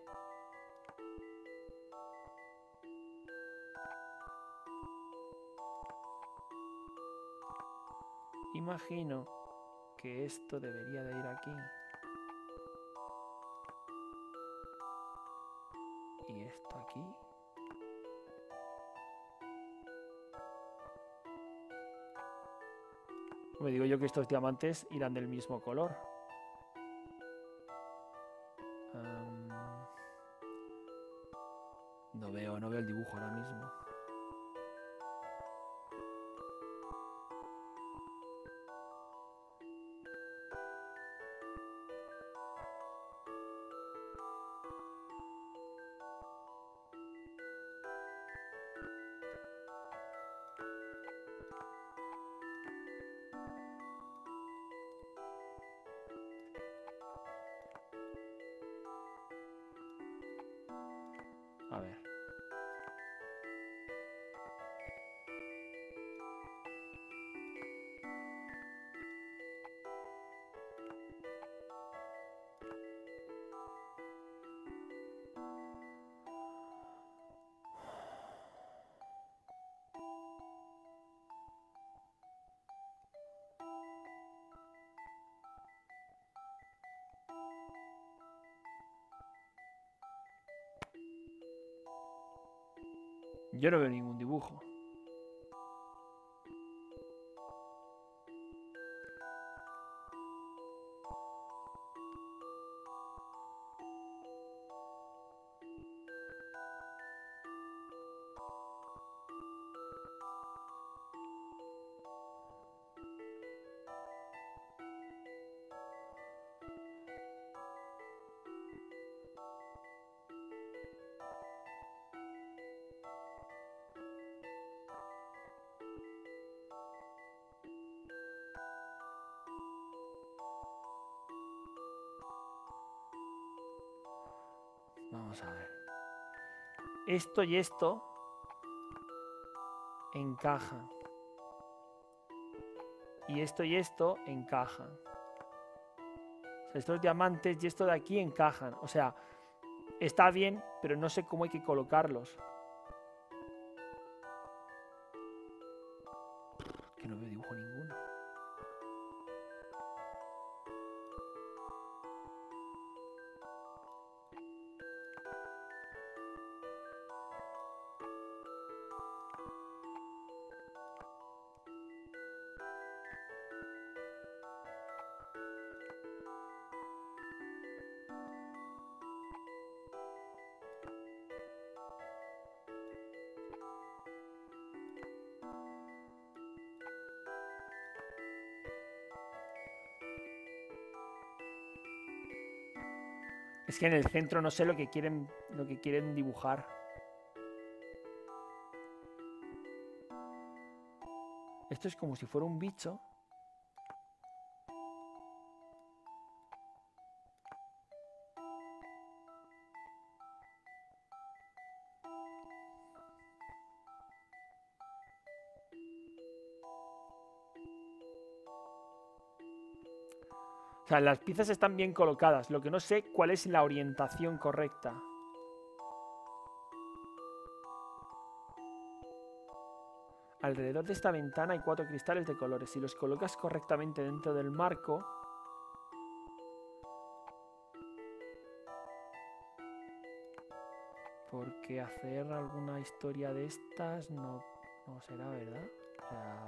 Imagino que esto debería de ir aquí. Y esto aquí. Me digo yo que estos diamantes irán del mismo color. Um, no veo, no veo el dibujo ahora mismo. A ver. Yo no veo ningún dibujo. Vamos a ver. Esto y esto encajan. Y esto y esto encajan. O sea, estos diamantes y esto de aquí encajan. O sea, está bien, pero no sé cómo hay que colocarlos. Que no veo dibujo ninguno. Es que en el centro no sé lo que quieren, lo que quieren dibujar. Esto es como si fuera un bicho. O sea, las piezas están bien colocadas. Lo que no sé cuál es la orientación correcta. Alrededor de esta ventana hay cuatro cristales de colores. Si los colocas correctamente dentro del marco... Porque hacer alguna historia de estas no, no será, ¿verdad? O sea...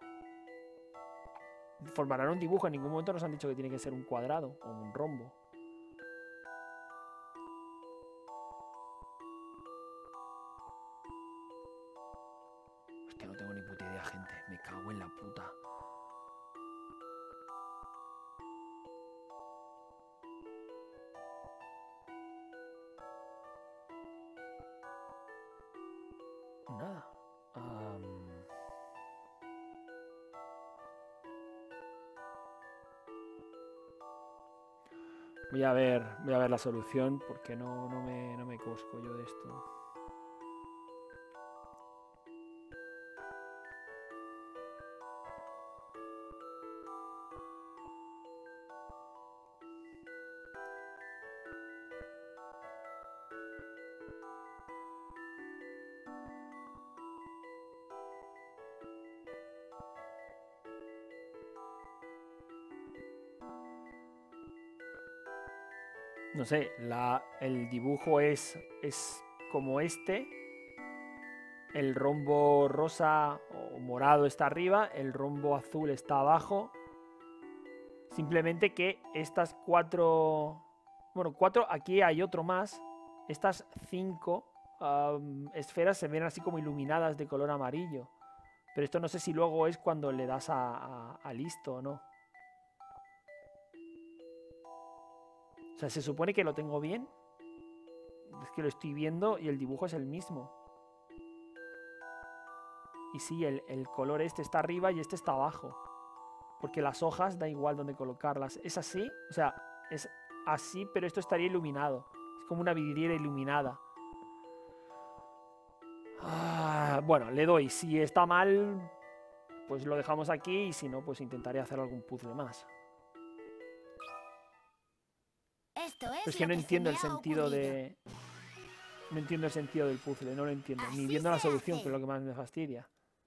Formarán un dibujo. En ningún momento nos han dicho que tiene que ser un cuadrado o un rombo. Hostia, no tengo ni puta idea, gente. Me cago en la puta. Nada. Um... Voy a ver, voy a ver la solución porque no, no me, no me cosco yo de esto. No sé, la, el dibujo es, es como este. El rombo rosa o morado está arriba, el rombo azul está abajo. Simplemente que estas cuatro... Bueno, cuatro, aquí hay otro más. Estas cinco um, esferas se ven así como iluminadas de color amarillo. Pero esto no sé si luego es cuando le das a, a, a listo o no. O sea, se supone que lo tengo bien. Es que lo estoy viendo y el dibujo es el mismo. Y sí, el, el color este está arriba y este está abajo. Porque las hojas da igual dónde colocarlas. Es así, o sea, es así, pero esto estaría iluminado. Es como una vidriera iluminada. Ah, bueno, le doy. Si está mal, pues lo dejamos aquí. Y si no, pues intentaré hacer algún puzzle más. Esto es, Es que no entiendo el sentido de... No entiendo el sentido del puzzle, no lo entiendo. Ni viendo la solución, que es lo que más me fastidia.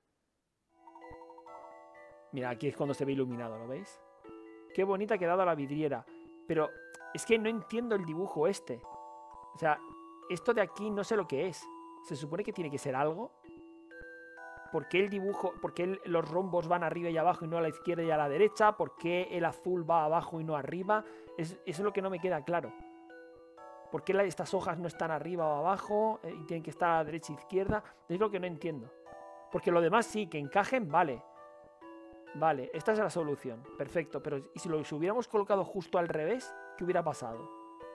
Mira, aquí es cuando se ve iluminado, ¿lo veis? Qué bonita ha quedado la vidriera. Pero es que no entiendo el dibujo este. O sea, esto de aquí no sé lo que es. Se supone que tiene que ser algo. ¿Por qué el dibujo, por qué el, los rombos van arriba y abajo y no a la izquierda y a la derecha? ¿Por qué el azul va abajo y no arriba? Es, eso es lo que no me queda claro. ¿Por qué la, estas hojas no están arriba o abajo eh, y tienen que estar a la derecha e izquierda? Es lo que no entiendo. Porque lo demás sí, que encajen, vale. Vale, esta es la solución. Perfecto, pero ¿y si lo si hubiéramos colocado justo al revés? ¿Qué hubiera pasado?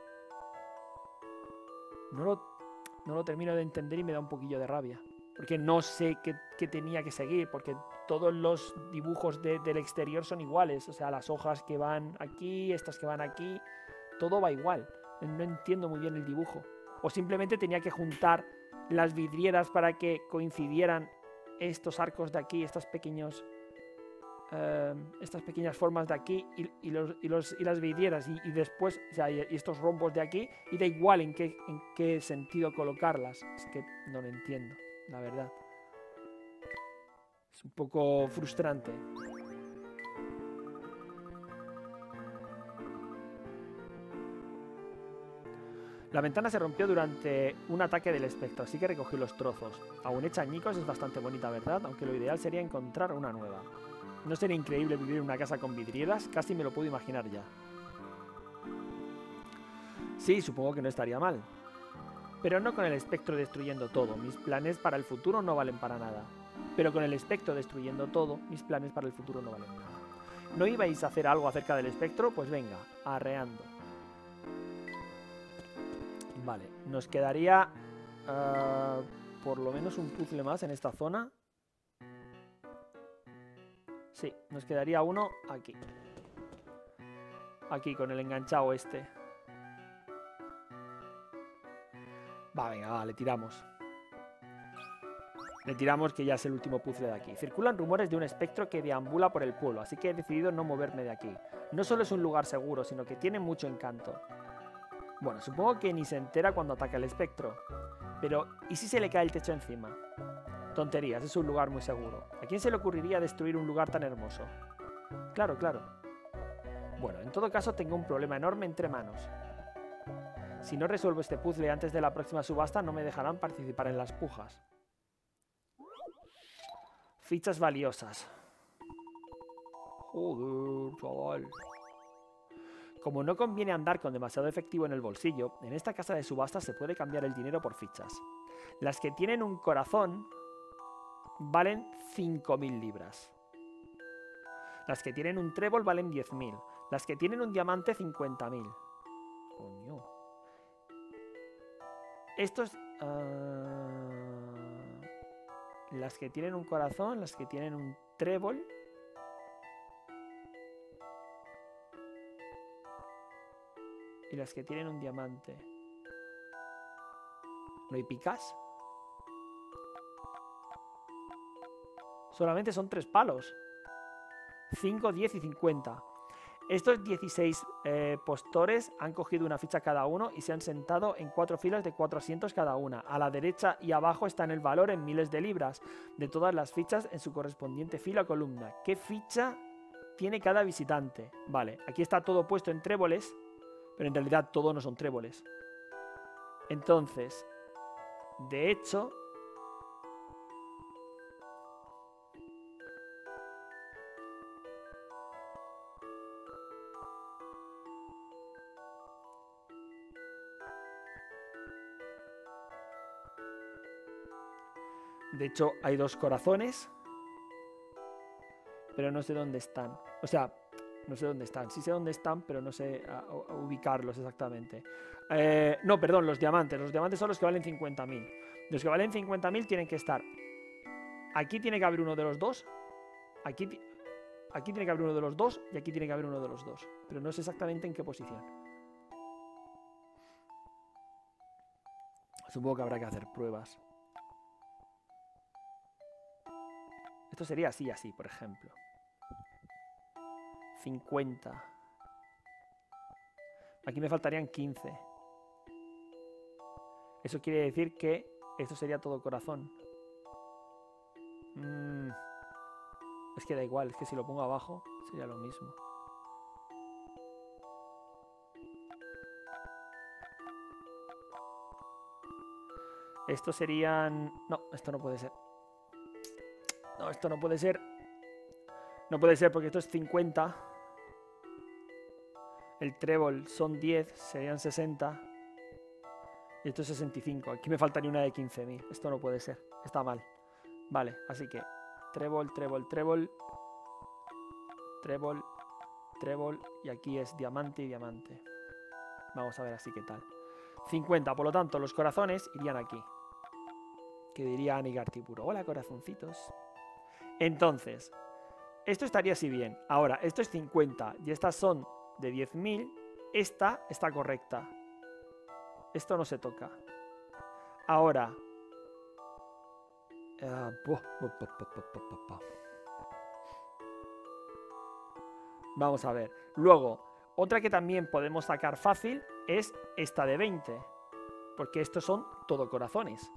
No lo, no lo termino de entender y me da un poquillo de rabia. Porque no sé qué, qué tenía que seguir. Porque todos los dibujos de, del exterior son iguales. O sea, las hojas que van aquí, estas que van aquí, todo va igual. No entiendo muy bien el dibujo. O simplemente tenía que juntar las vidrieras para que coincidieran estos arcos de aquí, estos pequeños... Uh, estas pequeñas formas de aquí y, y, los, y, los, y las vidrieras y, y después, o sea, y, y estos rombos de aquí, y da igual en qué, en qué sentido colocarlas. Es que no lo entiendo, la verdad. Es un poco frustrante. La ventana se rompió durante un ataque del espectro, así que recogí los trozos. Aún hecha añicos, es bastante bonita, ¿verdad? Aunque lo ideal sería encontrar una nueva. ¿No sería increíble vivir en una casa con vidrieras? Casi me lo puedo imaginar ya. Sí, supongo que no estaría mal. Pero no con el espectro destruyendo todo. Mis planes para el futuro no valen para nada. Pero con el espectro destruyendo todo, mis planes para el futuro no valen para nada. ¿No ibais a hacer algo acerca del espectro? Pues venga, arreando. Vale, nos quedaría uh, por lo menos un puzzle más en esta zona. Sí, nos quedaría uno aquí. Aquí, con el enganchado este. Va, venga, va, le tiramos. Retiramos que ya es el último puzzle de aquí. Circulan rumores de un espectro que deambula por el pueblo, así que he decidido no moverme de aquí. No solo es un lugar seguro, sino que tiene mucho encanto. Bueno, supongo que ni se entera cuando ataca el espectro. Pero, ¿y si se le cae el techo encima? Tonterías, es un lugar muy seguro. ¿A quién se le ocurriría destruir un lugar tan hermoso? Claro, claro. Bueno, en todo caso tengo un problema enorme entre manos. Si no resuelvo este puzzle antes de la próxima subasta, no me dejarán participar en las pujas. Fichas valiosas. Joder, chaval. Como no conviene andar con demasiado efectivo en el bolsillo, en esta casa de subastas se puede cambiar el dinero por fichas. Las que tienen un corazón valen cinco mil libras. Las que tienen un trébol valen diez mil. Las que tienen un diamante, cincuenta mil. Coño. Estos... Uh, las que tienen un corazón, las que tienen un trébol... Y las que tienen un diamante. ¿No hay picas? Solamente son tres palos. cinco, diez y cincuenta. Estos dieciséis eh, postores han cogido una ficha cada uno y se han sentado en cuatro filas de cuatro asientos cada una. A la derecha y abajo está el valor en miles de libras de todas las fichas en su correspondiente fila o columna. ¿Qué ficha tiene cada visitante? Vale, aquí está todo puesto en tréboles, pero en realidad todo no son tréboles. Entonces, de hecho... De hecho, hay dos corazones, pero no sé dónde están. O sea, no sé dónde están. Sí sé dónde están, pero no sé a, a ubicarlos exactamente. Eh, no, perdón, los diamantes. Los diamantes son los que valen cincuenta mil. Los que valen cincuenta mil tienen que estar... Aquí tiene que haber uno de los dos. Aquí, aquí tiene que haber uno de los dos. Y aquí tiene que haber uno de los dos. Pero no sé exactamente en qué posición. Supongo que habrá que hacer pruebas. Esto sería así, así, por ejemplo. cincuenta. Aquí me faltarían quince. Eso quiere decir que esto sería todo corazón. Mm. Es que da igual, es que si lo pongo abajo sería lo mismo. Estos serían... No, esto no puede ser. No, esto no puede ser. No puede ser porque esto es cincuenta. El trébol son diez, serían sesenta. Y esto es sesenta y cinco. Aquí me faltaría una de quince mil. Esto no puede ser. Está mal. Vale, así que trébol, trébol, trébol. Trébol, trébol. Y aquí es diamante y diamante. Vamos a ver así qué tal. cincuenta, por lo tanto, los corazones irían aquí. Que diría Anigartipuro. Hola, corazoncitos. Entonces, esto estaría así bien. Ahora, esto es cincuenta y estas son de diez mil. Esta está correcta. Esto no se toca. Ahora. Uh, bu, bu, bu, bu, bu, bu, bu. Vamos a ver. Luego, otra que también podemos sacar fácil es esta de veinte. Porque estos son todo corazones.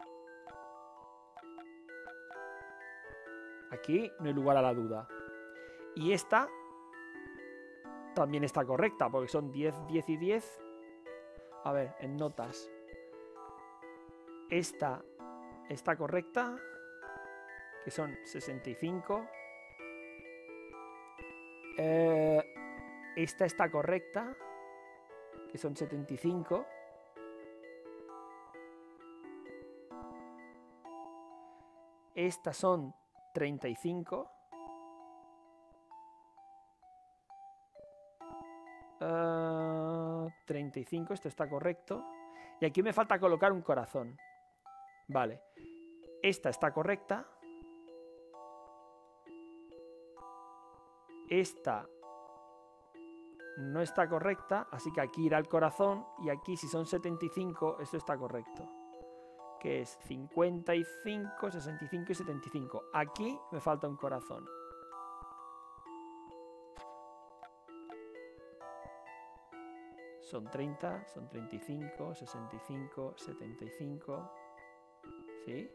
Aquí no hay lugar a la duda. Y esta también está correcta, porque son diez, diez y diez. A ver, en notas. Esta está correcta, que son sesenta y cinco. Eh, esta está correcta, que son setenta y cinco. Estas son treinta y cinco. Uh, treinta y cinco, esto está correcto. Y aquí me falta colocar un corazón. Vale. Esta está correcta. Esta no está correcta, así que aquí irá el corazón. Y aquí, si son setenta y cinco, esto está correcto. que es cincuenta y cinco, sesenta y cinco y setenta y cinco. Aquí me falta un corazón. Son treinta, son treinta y cinco, sesenta y cinco, setenta y cinco. ¿Sí?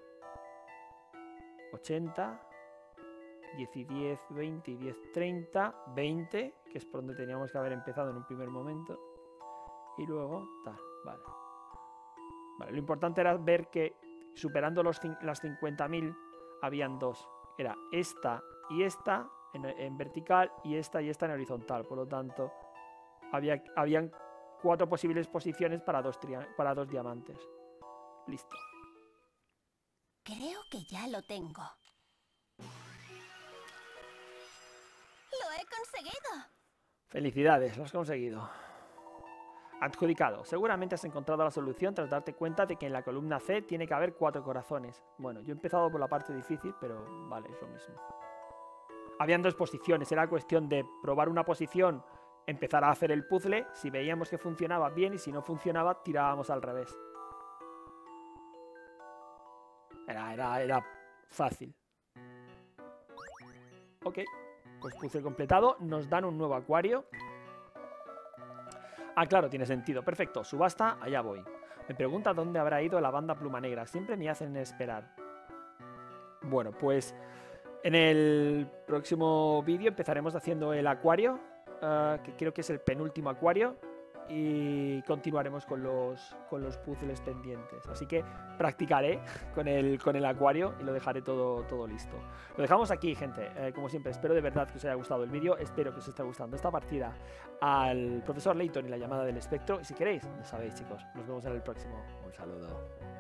ochenta. diez y diez, veinte y diez, treinta, veinte, que es por donde teníamos que haber empezado en un primer momento. Y luego, tal, vale. Vale, lo importante era ver que superando los, las cincuenta mil habían dos. Era esta y esta en, en vertical y esta y esta en horizontal. Por lo tanto, había, habían cuatro posibles posiciones para dos, para dos diamantes. Listo. Creo que ya lo tengo. ¡Lo he conseguido! Felicidades, lo has conseguido. Adjudicado. Seguramente has encontrado la solución tras darte cuenta de que en la columna C tiene que haber cuatro corazones. Bueno, yo he empezado por la parte difícil, pero vale, es lo mismo. Habían dos posiciones, era cuestión de probar una posición, empezar a hacer el puzzle, si veíamos que funcionaba bien y si no funcionaba, tirábamos al revés. Era, era, era fácil. Ok, pues puzzle completado, nos dan un nuevo acuario. Ah, claro, tiene sentido. Perfecto, subasta, allá voy. Me pregunta dónde habrá ido la banda Pluma Negra. Siempre me hacen esperar. Bueno, pues en el próximo vídeo empezaremos haciendo el acuario, uh, que creo que es el penúltimo acuario, y continuaremos con los, con los puzzles pendientes. Así que practicaré con el, con el acuario y lo dejaré todo, todo listo. Lo dejamos aquí, gente. Eh, como siempre, espero de verdad que os haya gustado el vídeo. Espero que os esté gustando esta partida al profesor Layton y la llamada del espectro. Y si queréis, ya sabéis, chicos. Nos vemos en el próximo. Un saludo.